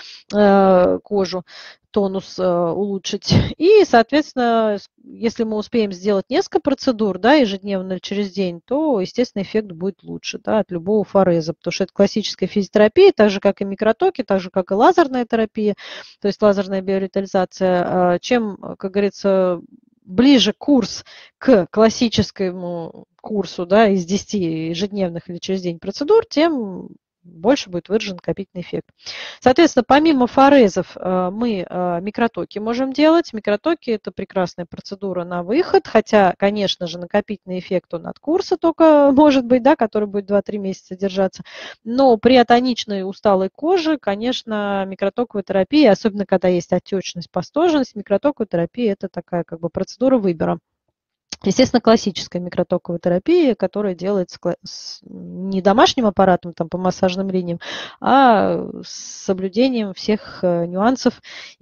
э, кожу, тонус э, улучшить. И, соответственно, если мы успеем сделать несколько процедур, да, ежедневно или через день, то, естественно, эффект будет лучше, да, от любого фореза, потому что это классическая физиотерапия, так же, как и микротоки, так же, как и лазерная терапия, то есть лазерная биоревитализация. Чем, как говорится, ближе курс к классическому курсу, да, из десяти ежедневных или через день процедур, тем больше будет выражен накопительный эффект. Соответственно, помимо форезов мы микротоки можем делать. Микротоки – это прекрасная процедура на выход, хотя, конечно же, накопительный эффект он от курса только может быть, да, который будет два-три месяца держаться. Но при атоничной усталой коже, конечно, микротоковая терапия, особенно когда есть отечность, пастожность, микротоковая терапия – это такая как бы процедура выбора. Естественно, классическая микротоковая терапия, которая делается не домашним аппаратом там, по массажным линиям, а с соблюдением всех нюансов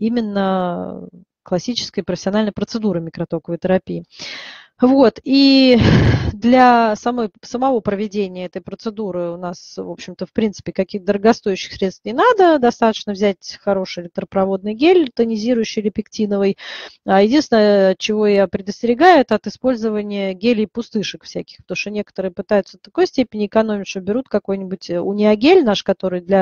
именно классической профессиональной процедуры микротоковой терапии. Вот, и для самой, самого проведения этой процедуры у нас, в общем-то, в принципе, каких-то дорогостоящих средств не надо, достаточно взять хороший электропроводный гель, тонизирующий или пектиновый. А единственное, чего я предостерегаю, это от использования гелей пустышек всяких, потому что некоторые пытаются в такой степени экономить, что берут какой-нибудь униагель наш, который для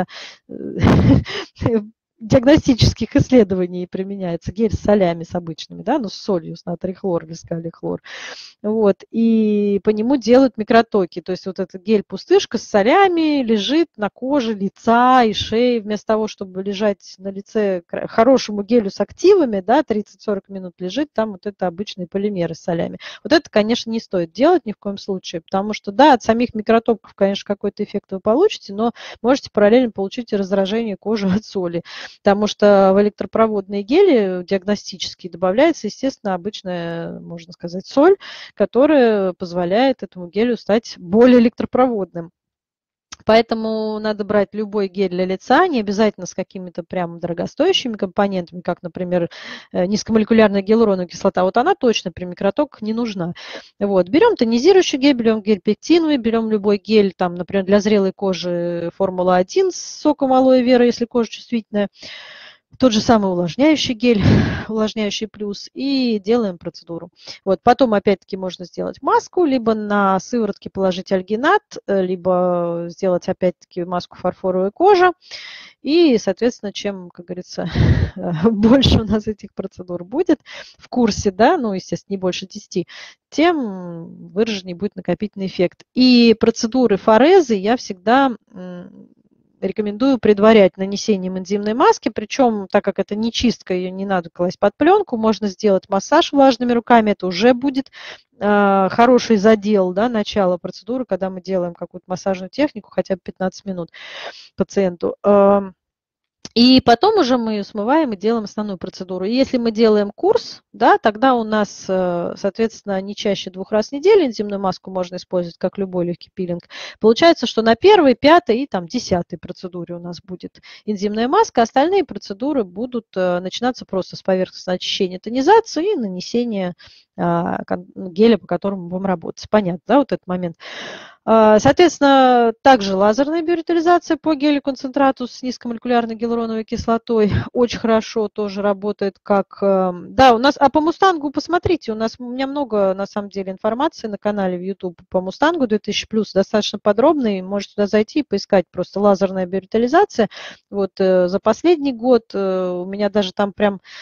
диагностических исследований применяется, гель с солями, с обычными, да, ну, с солью, с натрий-хлор или с калий-хлор. Вот, и по нему делают микротоки. То есть вот этот гель-пустышка с солями лежит на коже лица и шеи, вместо того, чтобы лежать на лице хорошему гелю с активами, да, тридцать-сорок минут лежит, там вот это обычные полимеры с солями. Вот это, конечно, не стоит делать ни в коем случае, потому что, да, от самих микротоков, конечно, какой-то эффект вы получите, но можете параллельно получить и раздражение кожи от соли. Потому что в электропроводные гели диагностические добавляется, естественно, обычная, можно сказать, соль, которая позволяет этому гелю стать более электропроводным. Поэтому надо брать любой гель для лица, не обязательно с какими-то прям дорогостоящими компонентами, как, например, низкомолекулярная гиалуроновая кислота. Вот она точно при микротоках не нужна. Вот. Берем тонизирующий гель, берем гель пектиновый, берем любой гель, там, например, для зрелой кожи формула один с соком алоэ вера, если кожа чувствительная. Тот же самый увлажняющий гель, увлажняющий плюс, и делаем процедуру. Вот, потом, опять-таки, можно сделать маску, либо на сыворотке положить альгинат, либо сделать, опять-таки, маску фарфоровой кожи. И, соответственно, чем, как говорится, больше у нас этих процедур будет в курсе, да, ну, естественно, не больше десяти, тем выраженнее будет накопительный эффект. И процедуры форезы я всегда рекомендую предварять нанесением энзимной маски, причем, так как это не чистка, ее не надо класть под пленку, можно сделать массаж влажными руками, это уже будет э, хороший задел, да, начало процедуры, когда мы делаем какую-то массажную технику, хотя бы пятнадцать минут пациенту. Э, И потом уже мы ее смываем и делаем основную процедуру. И если мы делаем курс, да, тогда у нас, соответственно, не чаще двух раз в неделю энзимную маску можно использовать, как любой легкий пилинг. Получается, что на первой, пятой и там десятой процедуре у нас будет энзимная маска, остальные процедуры будут начинаться просто с поверхностного очищения, тонизации и нанесения геля, по которому мы будем работать. Понятно, да, вот этот момент? Соответственно, также лазерная биоревитализация по гелю-концентрату с низкомолекулярной гиалуроновой кислотой очень хорошо тоже работает, как... Да, у нас... А по Мустангу посмотрите, у нас у меня много, на самом деле, информации на канале в YouTube по Мустангу две тысячи плюс, достаточно подробный, можете туда зайти и поискать просто лазерная биоревитализация. Вот за последний год у меня даже там прям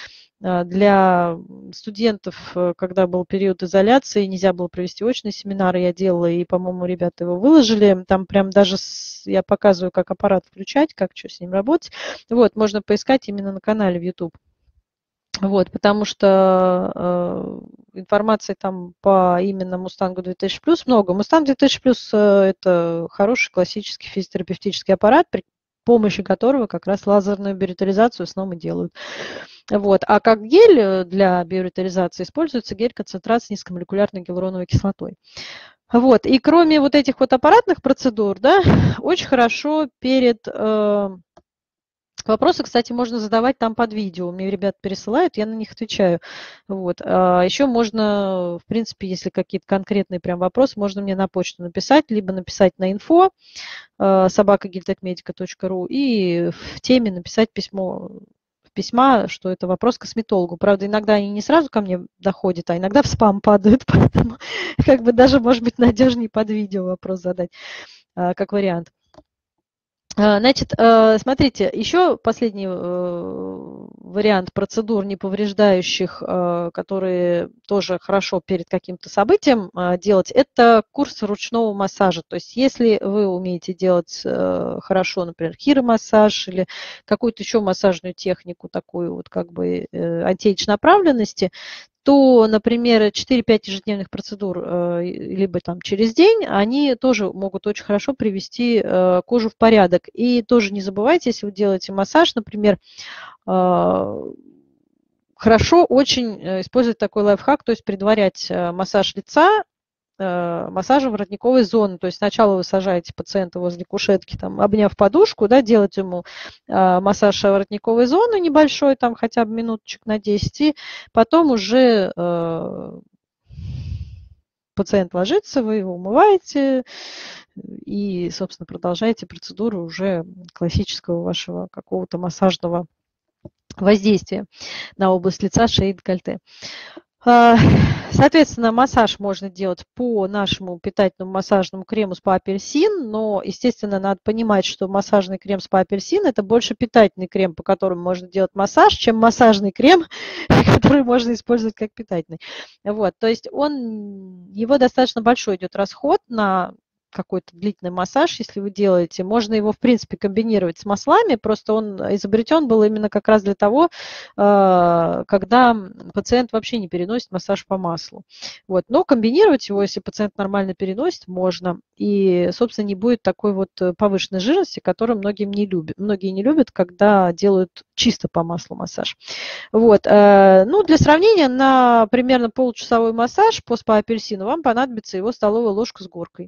Для студентов, когда был период изоляции, нельзя было провести очные семинары, я делала, и, по-моему, ребята его выложили. Там прям даже с, я показываю, как аппарат включать, как что с ним работать. Вот, можно поискать именно на канале в YouTube. Вот, потому что э, информации там по именно Мустангу две тысячи плюс много. Мустанг две тысячи плюс э, это хороший классический физиотерапевтический аппарат, при помощи которого как раз лазерную биоревитализацию снова делают. Вот. А как гель для биоревитализации используется гель-концентрат с низкомолекулярной гиалуроновой кислотой. Вот. И кроме вот этих вот аппаратных процедур, да, очень хорошо перед... Э, Вопросы, кстати, можно задавать там под видео. Мне ребята пересылают, я на них отвечаю. Вот. А еще можно, в принципе, если какие-то конкретные прям вопросы, можно мне на почту написать, либо написать на инфо собака гильтекмедика точка ру и в теме написать письмо, письма, что это вопрос к косметологу. Правда, иногда они не сразу ко мне доходят, а иногда в спам падают, поэтому как бы даже, может быть, надежнее под видео вопрос задать, как вариант. Значит, смотрите, еще последний вариант процедур, не повреждающих, которые тоже хорошо перед каким-то событием делать, это курс ручного массажа. То есть если вы умеете делать хорошо, например, хиромассаж или какую-то еще массажную технику, такую вот как бы антиэйдж направленности, то, например, четыре-пять ежедневных процедур, либо там через день, они тоже могут очень хорошо привести кожу в порядок. И тоже не забывайте, если вы делаете массаж, например, хорошо очень использовать такой лайфхак, то есть предварять массаж лица массажем воротниковой зоны. То есть сначала вы сажаете пациента возле кушетки, там, обняв подушку, да, делать ему массаж воротниковой зоны небольшой, там хотя бы минуточек на десять, и потом уже э, пациент ложится, вы его умываете и, собственно, продолжаете процедуру уже классического вашего какого-то массажного воздействия на область лица, шеи, декольте. Соответственно, массаж можно делать по нашему питательному массажному крему спа-апельсин, но, естественно, надо понимать, что массажный крем спа-апельсин – это больше питательный крем, по которому можно делать массаж, чем массажный крем, который можно использовать как питательный. Вот, то есть он, его достаточно большой идет расход на какой-то длительный массаж, если вы делаете. Можно его, в принципе, комбинировать с маслами, просто он изобретен был именно как раз для того, когда пациент вообще не переносит массаж по маслу. Вот. Но комбинировать его, если пациент нормально переносит, можно. И, собственно, не будет такой вот повышенной жирности, которую многие не любят. Многие не любят, когда делают чисто по маслу массаж. Вот. Ну, для сравнения, на примерно получасовой массаж по спа-апельсину вам понадобится его столовая ложка с горкой.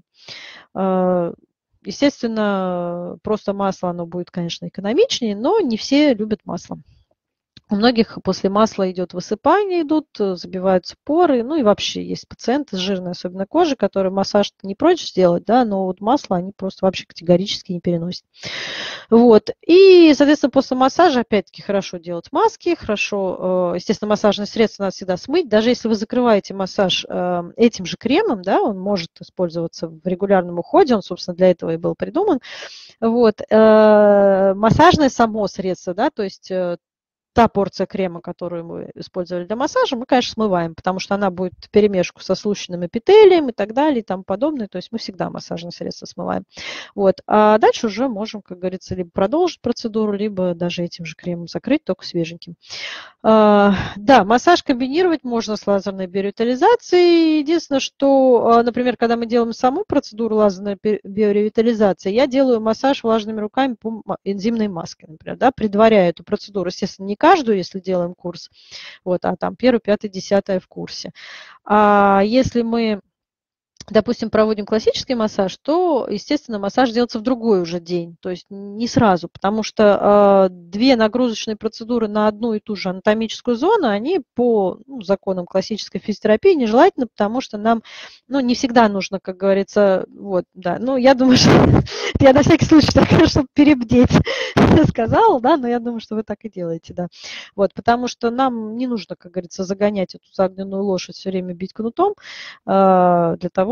Естественно, просто масло, оно будет, конечно, экономичнее, но не все любят масло. У многих после масла идет высыпание, идут, забиваются поры, ну и вообще есть пациенты с жирной особенно кожей, которые массаж не прочь сделать, да, но вот масло они просто вообще категорически не переносят. Вот. И, соответственно, после массажа, опять-таки, хорошо делать маски, хорошо, естественно, массажные средства надо всегда смыть. Даже если вы закрываете массаж этим же кремом, да, он может использоваться в регулярном уходе, он, собственно, для этого и был придуман. Вот. Массажное само средство, да, то есть та порция крема, которую мы использовали для массажа, мы, конечно, смываем, потому что она будет в перемешку со слученным эпителием и так далее и тому подобное. То есть мы всегда массажные средства смываем. Вот. А дальше уже можем, как говорится, либо продолжить процедуру, либо даже этим же кремом закрыть, только свеженьким. А, да, массаж комбинировать можно с лазерной биоревитализацией. Единственное, что, например, когда мы делаем саму процедуру лазерной биоревитализации, я делаю массаж влажными руками по энзимной маске, например, да, предваряя эту процедуру. Естественно, не каждую, если делаем курс, вот, а там первую, пятую, десятую в курсе. А если мы, допустим, проводим классический массаж, то, естественно, массаж делается в другой уже день, то есть не сразу, потому что э, две нагрузочные процедуры на одну и ту же анатомическую зону, они по ну, законам классической физиотерапии нежелательны, потому что нам, ну, не всегда нужно, как говорится, вот, да, ну, я думаю, что я на всякий случай так, чтобы перебдеть сказала, да, но я думаю, что вы так и делаете, да, вот, потому что нам не нужно, как говорится, загонять эту загнанную лошадь все время бить кнутом э, для того,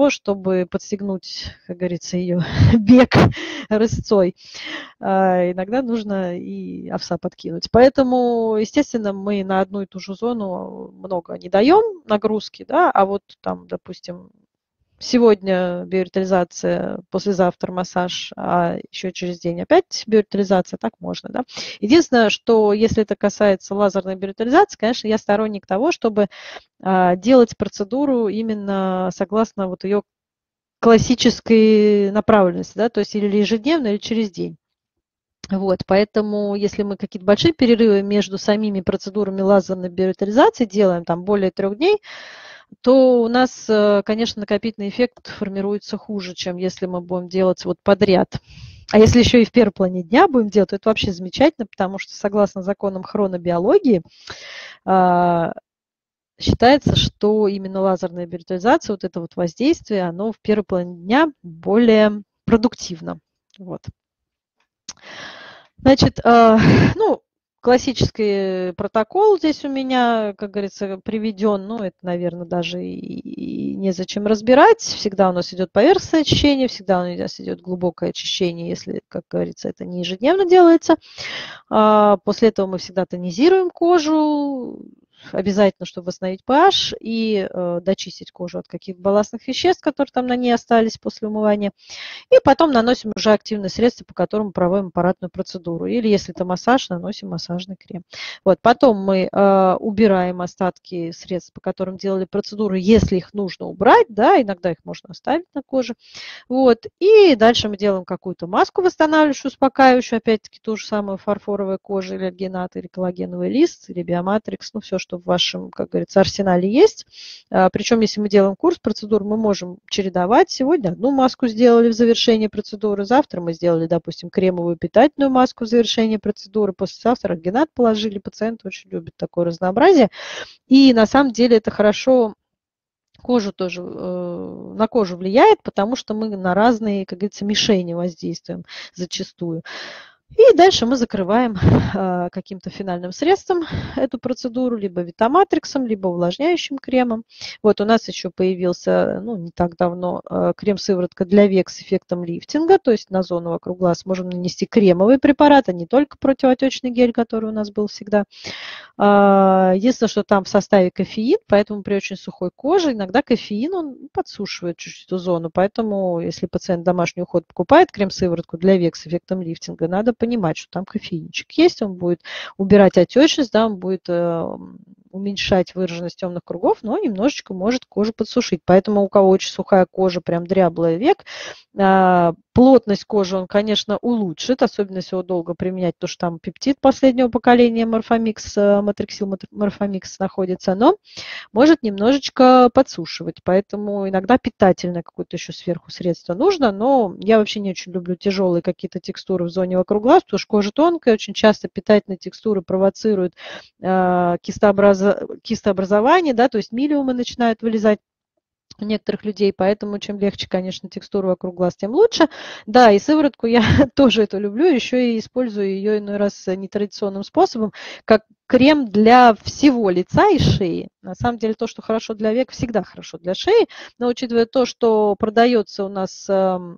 того, чтобы подстегнуть, как говорится, ее бег рысцой. Иногда нужно и овса подкинуть. Поэтому, естественно, мы на одну и ту же зону много не даем нагрузки, да, а вот там, допустим, сегодня биоритализация, послезавтра массаж, а еще через день опять биоритализация, так можно, да. Единственное, что если это касается лазерной биоритализации, конечно, я сторонник того, чтобы а, делать процедуру именно согласно вот ее классической направленности, да, то есть или ежедневно, или через день. Вот, поэтому если мы какие-то большие перерывы между самими процедурами лазерной биоритализации делаем, там более трех дней, то у нас, конечно, накопительный эффект формируется хуже, чем если мы будем делать вот подряд. А если еще и в первой половине дня будем делать, то это вообще замечательно, потому что согласно законам хронобиологии считается, что именно лазерная биоритализация, вот это вот воздействие, оно в первой половине дня более продуктивно. Вот. Значит, ну, классический протокол здесь у меня, как говорится, приведен, ну, это, наверное, даже и незачем разбирать. Всегда у нас идет поверхностное очищение, всегда у нас идет глубокое очищение, если, как говорится, это не ежедневно делается. После этого мы всегда тонизируем кожу, обязательно, чтобы восстановить pH и э, дочистить кожу от каких-то балластных веществ, которые там на ней остались после умывания. И потом наносим уже активные средства, по которым проводим аппаратную процедуру. Или если это массаж, наносим массажный крем. Вот. Потом мы э, убираем остатки средств, по которым делали процедуру, если их нужно убрать, да, иногда их можно оставить на коже. Вот. И дальше мы делаем какую-то маску восстанавливающую, успокаивающую, опять-таки ту же самую фарфоровая кожа, или альгинат, или коллагеновый лист, или биоматрикс, ну все, что в вашем, как говорится, арсенале есть. Причем, если мы делаем курс процедур, мы можем чередовать. Сегодня одну маску сделали в завершении процедуры, завтра мы сделали, допустим, кремовую питательную маску в завершении процедуры, послезавтра альгинат положили. Пациент очень любит такое разнообразие. И на самом деле это хорошо кожу тоже, на кожу влияет, потому что мы на разные, как говорится, мишени воздействуем зачастую. И дальше мы закрываем э, каким-то финальным средством эту процедуру, либо витаматриксом, либо увлажняющим кремом. Вот у нас еще появился, ну, не так давно, э, крем-сыворотка для век с эффектом лифтинга, то есть на зону вокруг глаз можем нанести кремовый препарат, а не только противоотечный гель, который у нас был всегда. Э, единственное, что там в составе кофеин, поэтому при очень сухой коже иногда кофеин, он подсушивает чуть-чуть эту зону, поэтому если пациент домашний уход покупает крем-сыворотку для век с эффектом лифтинга, надо понимать, что там кофеинчик есть, он будет убирать отечность, да, он будет э, уменьшать выраженность темных кругов, но немножечко может кожу подсушить. Поэтому у кого очень сухая кожа, прям дряблая век, э, плотность кожи он, конечно, улучшит, особенно если его долго применять, потому что там пептид последнего поколения Морфомикс, Матриксил Морфомикс находится, но может немножечко подсушивать. Поэтому иногда питательное какое-то еще сверху средство нужно, но я вообще не очень люблю тяжелые какие-то текстуры в зоне вокруг глаз, потому что кожа тонкая, очень часто питательные текстуры провоцируют э, кистообраза... кистообразование, да, то есть миллиумы начинают вылезать у некоторых людей, поэтому чем легче, конечно, текстура вокруг глаз, тем лучше. Да, и сыворотку я тоже это люблю, еще и использую ее иной раз нетрадиционным способом, как крем для всего лица и шеи. На самом деле то, что хорошо для век, всегда хорошо для шеи, но учитывая то, что продается у нас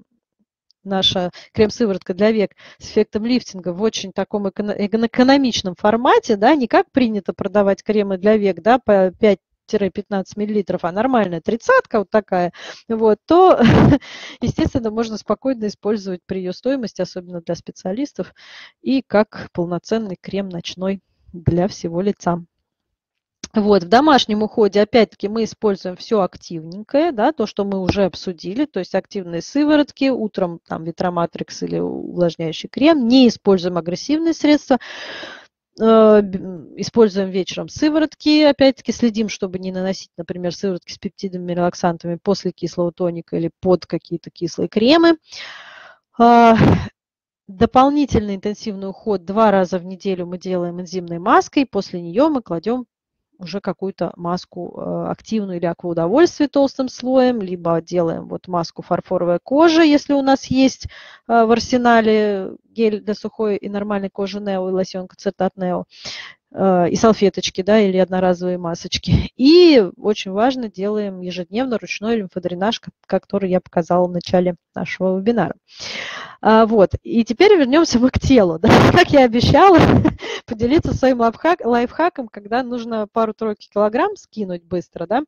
наша крем-сыворотка для век с эффектом лифтинга в очень таком экономичном формате, да, не как принято продавать кремы для век, да, по пять-пятнадцать миллилитров, а нормальная тридцатка вот такая, вот, то, естественно, можно спокойно использовать при ее стоимости, особенно для специалистов, и как полноценный крем ночной для всего лица. Вот, в домашнем уходе, опять-таки, мы используем все активненькое, да, то, что мы уже обсудили, то есть активные сыворотки, утром там витраматрикс или увлажняющий крем, не используем агрессивные средства, э, используем вечером сыворотки, опять-таки, следим, чтобы не наносить, например, сыворотки с пептидами, релаксантами после кислого тоника или под какие-то кислые кремы. Э, дополнительный интенсивный уход два раза в неделю мы делаем энзимной маской, после нее мы кладем уже какую-то маску активную или акваудовольствие толстым слоем, либо делаем вот маску фарфоровая кожа, если у нас есть в арсенале гель для сухой и нормальной кожи Нео и лосьонка Цертат Нео. и салфеточки, да, или одноразовые масочки. И очень важно, делаем ежедневно ручной лимфодренаж, который я показала в начале нашего вебинара. Вот. И теперь вернемся мы к телу. Да? Как я обещала, поделиться своим лайфхак, лайфхаком, когда нужно пару-тройку килограмм скинуть быстро, да,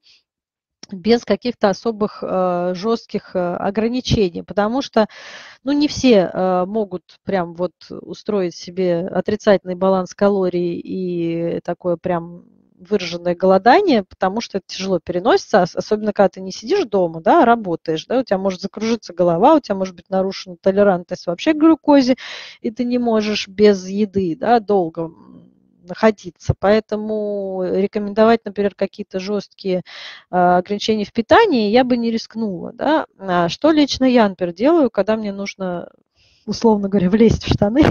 без каких-то особых э, жестких э, ограничений, потому что, ну, не все э, могут прям вот устроить себе отрицательный баланс калорий и такое прям выраженное голодание, потому что это тяжело переносится, особенно когда ты не сидишь дома, да, а работаешь, да, у тебя может закружиться голова, у тебя может быть нарушена толерантность вообще к глюкозе, и ты не можешь без еды, да, долго находиться. Поэтому рекомендовать, например, какие-то жесткие а, ограничения в питании я бы не рискнула. Да? А что лично я, например, делаю, когда мне нужно, условно говоря, влезть в штаны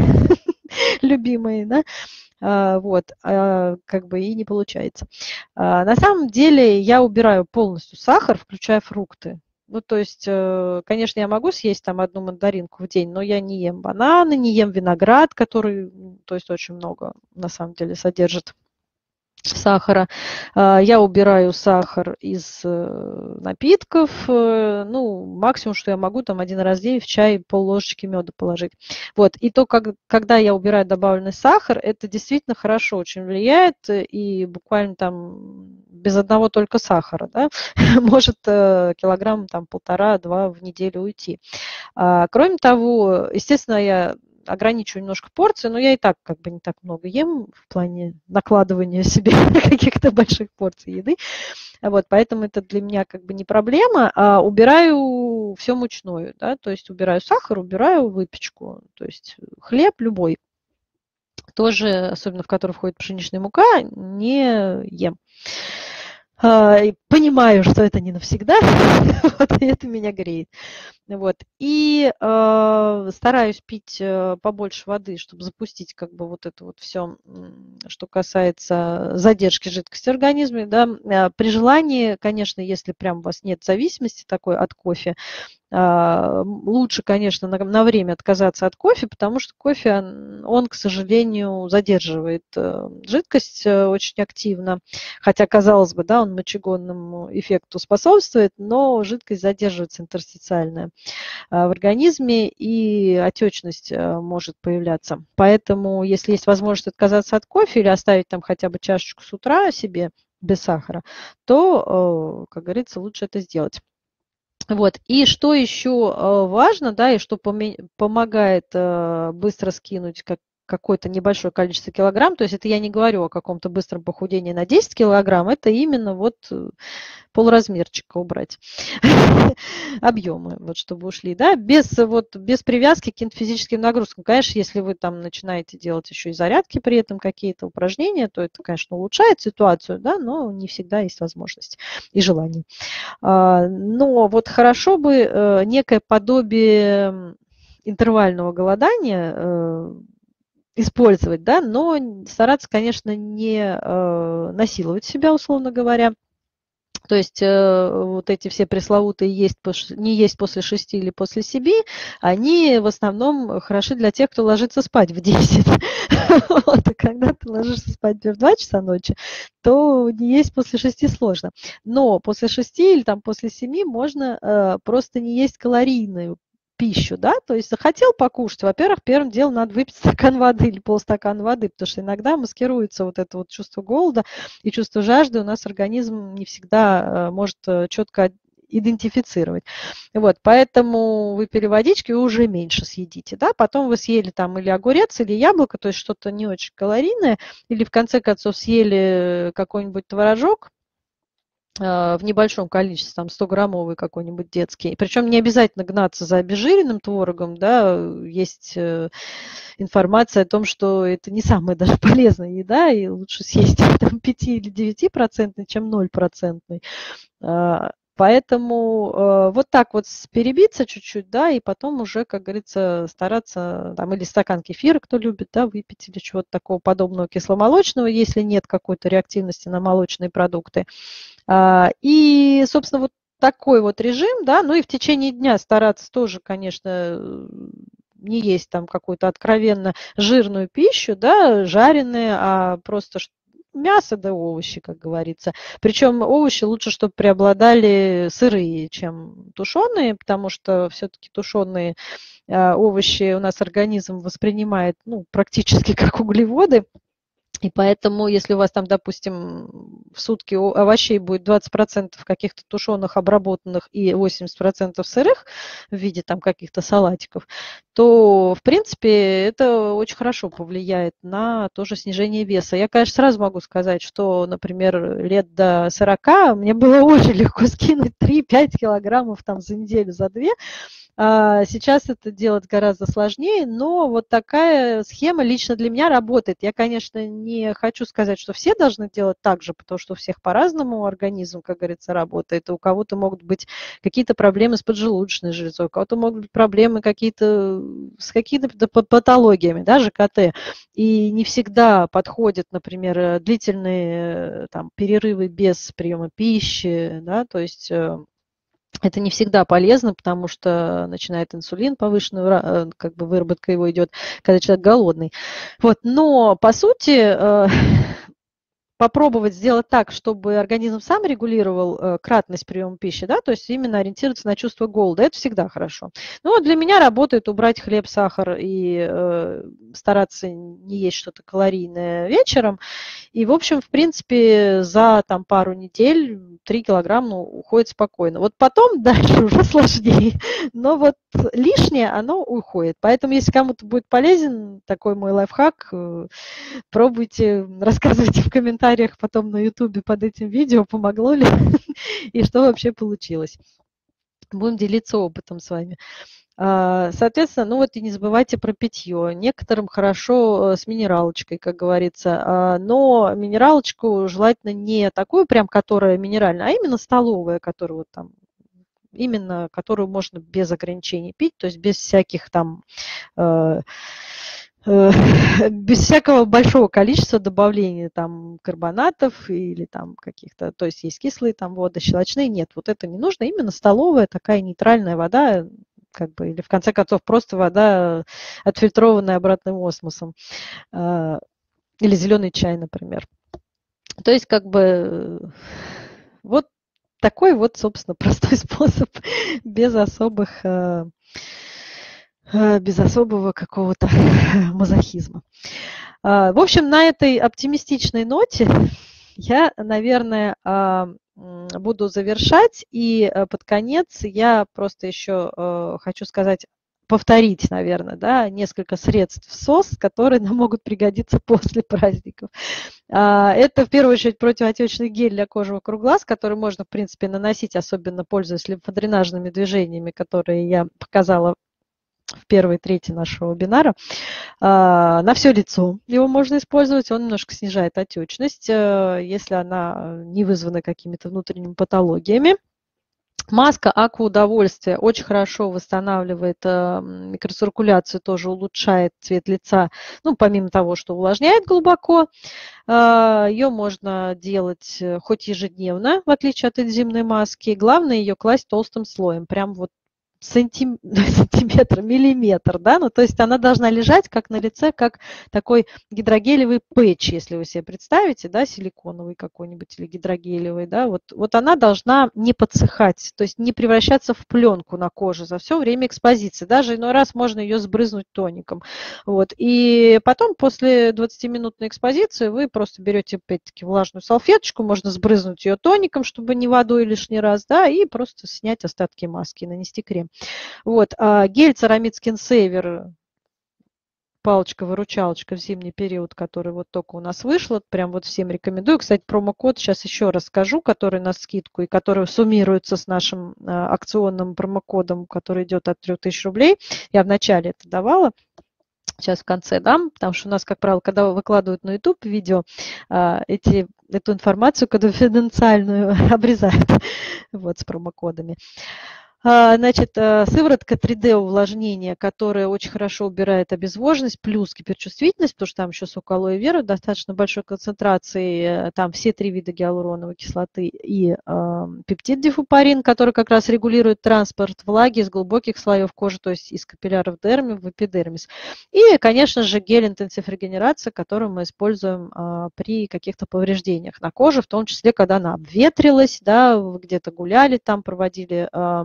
любимые, да? А, вот, а, как бы и не получается. А, на самом деле я убираю полностью сахар, включая фрукты. Ну, то есть, конечно, я могу съесть там одну мандаринку в день, но я не ем бананы, не ем виноград, который, то есть, очень много, на самом деле, содержит сахара. Я убираю сахар из напитков. Ну, максимум, что я могу, там один раз в день в чай пол-ложечки меда положить. Вот. И то, как, когда я убираю добавленный сахар, это действительно хорошо очень влияет. И буквально там без одного только сахара, да, может килограмм там полтора-два в неделю уйти. Кроме того, естественно, я ограничиваю немножко порции, но я и так как бы не так много ем в плане накладывания себе каких-то больших порций еды. Вот, поэтому это для меня как бы не проблема. А убираю все мучное, да, то есть убираю сахар, убираю выпечку, то есть хлеб любой, тоже, особенно в который входит пшеничная мука, не ем. Понимаю, что это не навсегда, вот, и это меня греет. Вот. И э, стараюсь пить побольше воды, чтобы запустить как бы вот это вот все, что касается задержки жидкости в организме. Да. При желании, конечно, если прям у вас нет зависимости такой от кофе, лучше, конечно, на, на время отказаться от кофе, потому что кофе, он, он, к сожалению, задерживает жидкость очень активно, хотя, казалось бы, да, он мочегонному эффекту способствует, но жидкость задерживается интерстициальная в организме, и отечность может появляться. Поэтому, если есть возможность отказаться от кофе или оставить там хотя бы чашечку с утра себе без сахара, то, как говорится, лучше это сделать. Вот. И что еще важно, да, и что помогает быстро скинуть как какое-то небольшое количество килограмм, то есть это я не говорю о каком-то быстром похудении на десять килограмм, это именно вот полразмерчика убрать, объемы, вот чтобы ушли, да, без, вот, без привязки к каким-то физическим нагрузкам. Конечно, если вы там начинаете делать еще и зарядки при этом, какие-то упражнения, то это, конечно, улучшает ситуацию, да, но не всегда есть возможность и желание. Но вот хорошо бы некое подобие интервального голодания использовать, да, но стараться, конечно, не насиловать себя, условно говоря. То есть вот эти все пресловутые есть, не есть после шести или после семи, они в основном хороши для тех, кто ложится спать в десять. Вот, а когда ты ложишься спать в два часа ночи, то не есть после шести сложно. Но после шести или там после семи можно просто не есть калорийную пищу, да, то есть захотел покушать, во-первых, первым делом надо выпить стакан воды или полстакана воды, потому что иногда маскируется вот это вот чувство голода и чувство жажды, у нас организм не всегда может четко идентифицировать. Вот, поэтому выпили водички и уже меньше съедите, да, потом вы съели там или огурец, или яблоко, то есть что-то не очень калорийное, или в конце концов съели какой-нибудь творожок, в небольшом количестве, там сто-граммовый какой-нибудь детский. Причем не обязательно гнаться за обезжиренным творогом, да, есть информация о том, что это не самая даже полезная еда, и лучше съесть там пять или девять процентный, чем ноль процентов. Поэтому э, вот так вот перебиться чуть-чуть, да, и потом уже, как говорится, стараться, там, или стакан кефира, кто любит, да, выпить, или чего-то такого подобного кисломолочного, если нет какой-то реактивности на молочные продукты. А, и, собственно, вот такой вот режим, да, ну и в течение дня стараться тоже, конечно, не есть там какую-то откровенно жирную пищу, да, жареные, а просто мясо да овощи, как говорится. Причем овощи лучше, чтобы преобладали сырые, чем тушеные, потому что все-таки тушеные овощи у нас организм воспринимает, ну, практически как углеводы. И поэтому, если у вас там, допустим, в сутки овощей будет двадцать процентов каких-то тушеных, обработанных и восемьдесят процентов сырых в виде там каких-то салатиков, то, в принципе, это очень хорошо повлияет на тоже снижение веса. Я, конечно, сразу могу сказать, что, например, лет до сорока мне было очень легко скинуть три-пять килограммов там за неделю, за две. Сейчас это делать гораздо сложнее, но вот такая схема лично для меня работает. Я, конечно, не хочу сказать, что все должны делать так же, потому что у всех по-разному организм, как говорится, работает. И у кого-то могут быть какие-то проблемы с поджелудочной железой, у кого-то могут быть проблемы какие-то с какими-то патологиями, да, ЖКТ. И не всегда подходят, например, длительные там, перерывы без приема пищи, да, то есть это не всегда полезно, потому что начинает инсулин, повышенная как бы выработка его идет, когда человек голодный. Вот. Но, по сути, попробовать сделать так, чтобы организм сам регулировал кратность приема пищи, да, то есть именно ориентироваться на чувство голода, это всегда хорошо. Но для меня работает убрать хлеб, сахар и э, стараться не есть что-то калорийное вечером. И, в общем, в принципе, за там, пару недель три килограмма ну, уходит спокойно. Вот потом дальше уже сложнее, но вот лишнее оно уходит. Поэтому, если кому-то будет полезен такой мой лайфхак, пробуйте, рассказывайте в комментариях потом на ютубе под этим видео, помогло ли и что вообще получилось. Будем делиться опытом с вами. Соответственно, ну вот и не забывайте про питье. Некоторым хорошо с минералочкой, как говорится, но минералочку желательно не такую прям, которая минеральная, а именно столовая, которая вот там именно которую можно без ограничений пить, то есть без всяких там без всякого большого количества добавления там карбонатов или там каких-то, то есть есть кислые там воды, щелочные, нет, вот это не нужно, именно столовая такая нейтральная вода, как бы, или в конце концов просто вода, отфильтрованная обратным осмосом, или зеленый чай, например. То есть как бы вот такой вот, собственно, простой способ без особых без особого какого-то мазохизма. В общем, на этой оптимистичной ноте я, наверное, буду завершать. И под конец я просто еще хочу сказать, повторить, наверное, да, несколько средств СОС, которые нам могут пригодиться после праздников. Это, в первую очередь, противоотечный гель для кожи вокруг глаз, который можно, в принципе, наносить, особенно пользуясь лимфодренажными движениями, которые я показала в первой трети нашего вебинара, на все лицо его можно использовать, он немножко снижает отечность, если она не вызвана какими-то внутренними патологиями. Маска Аква Удовольствие очень хорошо восстанавливает микроциркуляцию, тоже улучшает цвет лица, ну, помимо того, что увлажняет глубоко. Ее можно делать хоть ежедневно, в отличие от энзимной маски. Главное ее класть толстым слоем, прям вот сантим... сантиметр, миллиметр, да, ну, то есть она должна лежать как на лице, как такой гидрогелевый пэтч, если вы себе представите, да, силиконовый какой-нибудь или гидрогелевый, да, вот, вот она должна не подсыхать, то есть не превращаться в пленку на коже за все время экспозиции, даже иной раз можно ее сбрызнуть тоником, вот, и потом после двадцатиминутной экспозиции вы просто берете, опять-таки, влажную салфеточку, можно сбрызнуть ее тоником, чтобы не водой лишний раз, да, и просто снять остатки маски, нанести крем. Вот, гель Ceramide Skin Saver, палочка-выручалочка в зимний период, который вот только у нас вышел, прям вот всем рекомендую. Кстати, промокод сейчас еще раз скажу, который на скидку и который суммируется с нашим акционным промокодом, который идет от трёх тысяч рублей. Я вначале это давала. Сейчас в конце дам, потому что у нас, как правило, когда выкладывают на YouTube видео, эти, эту информацию конфиденциальную обрезают вот, с промокодами. А, Значит, э, сыворотка три дэ увлажнения, которая очень хорошо убирает обезвоженность, плюс гиперчувствительность, потому что там еще сок алоэ вера в достаточно большой концентрации, э, там все три вида гиалуроновой кислоты и э, пептид дифупарин, который как раз регулирует транспорт влаги из глубоких слоев кожи, то есть из капилляров дерми в эпидермис. И, конечно же, гель интенсив регенерация, который мы используем а, при каких-то повреждениях на коже, в том числе, когда она обветрилась, да, вы где-то гуляли, там проводили а,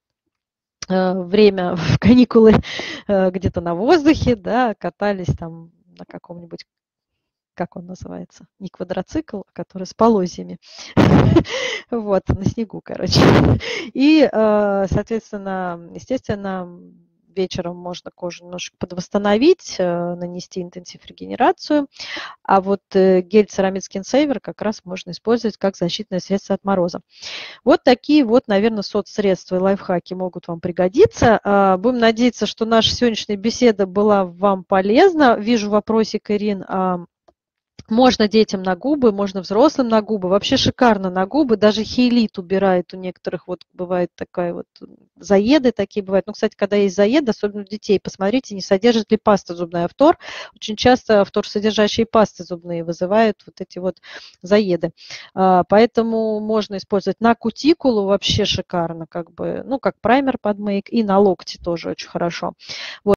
время в каникулы а, где-то на воздухе, да, катались там на каком-нибудь, как он называется, не квадроцикл, а который с полозьями, вот, на снегу, короче. И, соответственно, естественно, вечером можно кожу немножко подвосстановить, нанести интенсив регенерацию, а вот гель Ceramide Skin Saver как раз можно использовать как защитное средство от мороза. Вот такие вот, наверное, соцсредства и лайфхаки могут вам пригодиться. Будем надеяться, что наша сегодняшняя беседа была вам полезна. Вижу вопросик, Ирин. Можно детям на губы, можно взрослым на губы. Вообще шикарно на губы. Даже хейлит убирает у некоторых. Вот бывает такая вот заеды такие бывают. Ну, кстати, когда есть заеды, особенно у детей, посмотрите, не содержит ли паста зубная фтор. Очень часто фторсодержащие пасты зубные вызывают вот эти вот заеды. Поэтому можно использовать на кутикулу, вообще шикарно, как бы, ну, как праймер под мейк, и на локти тоже очень хорошо. Вот.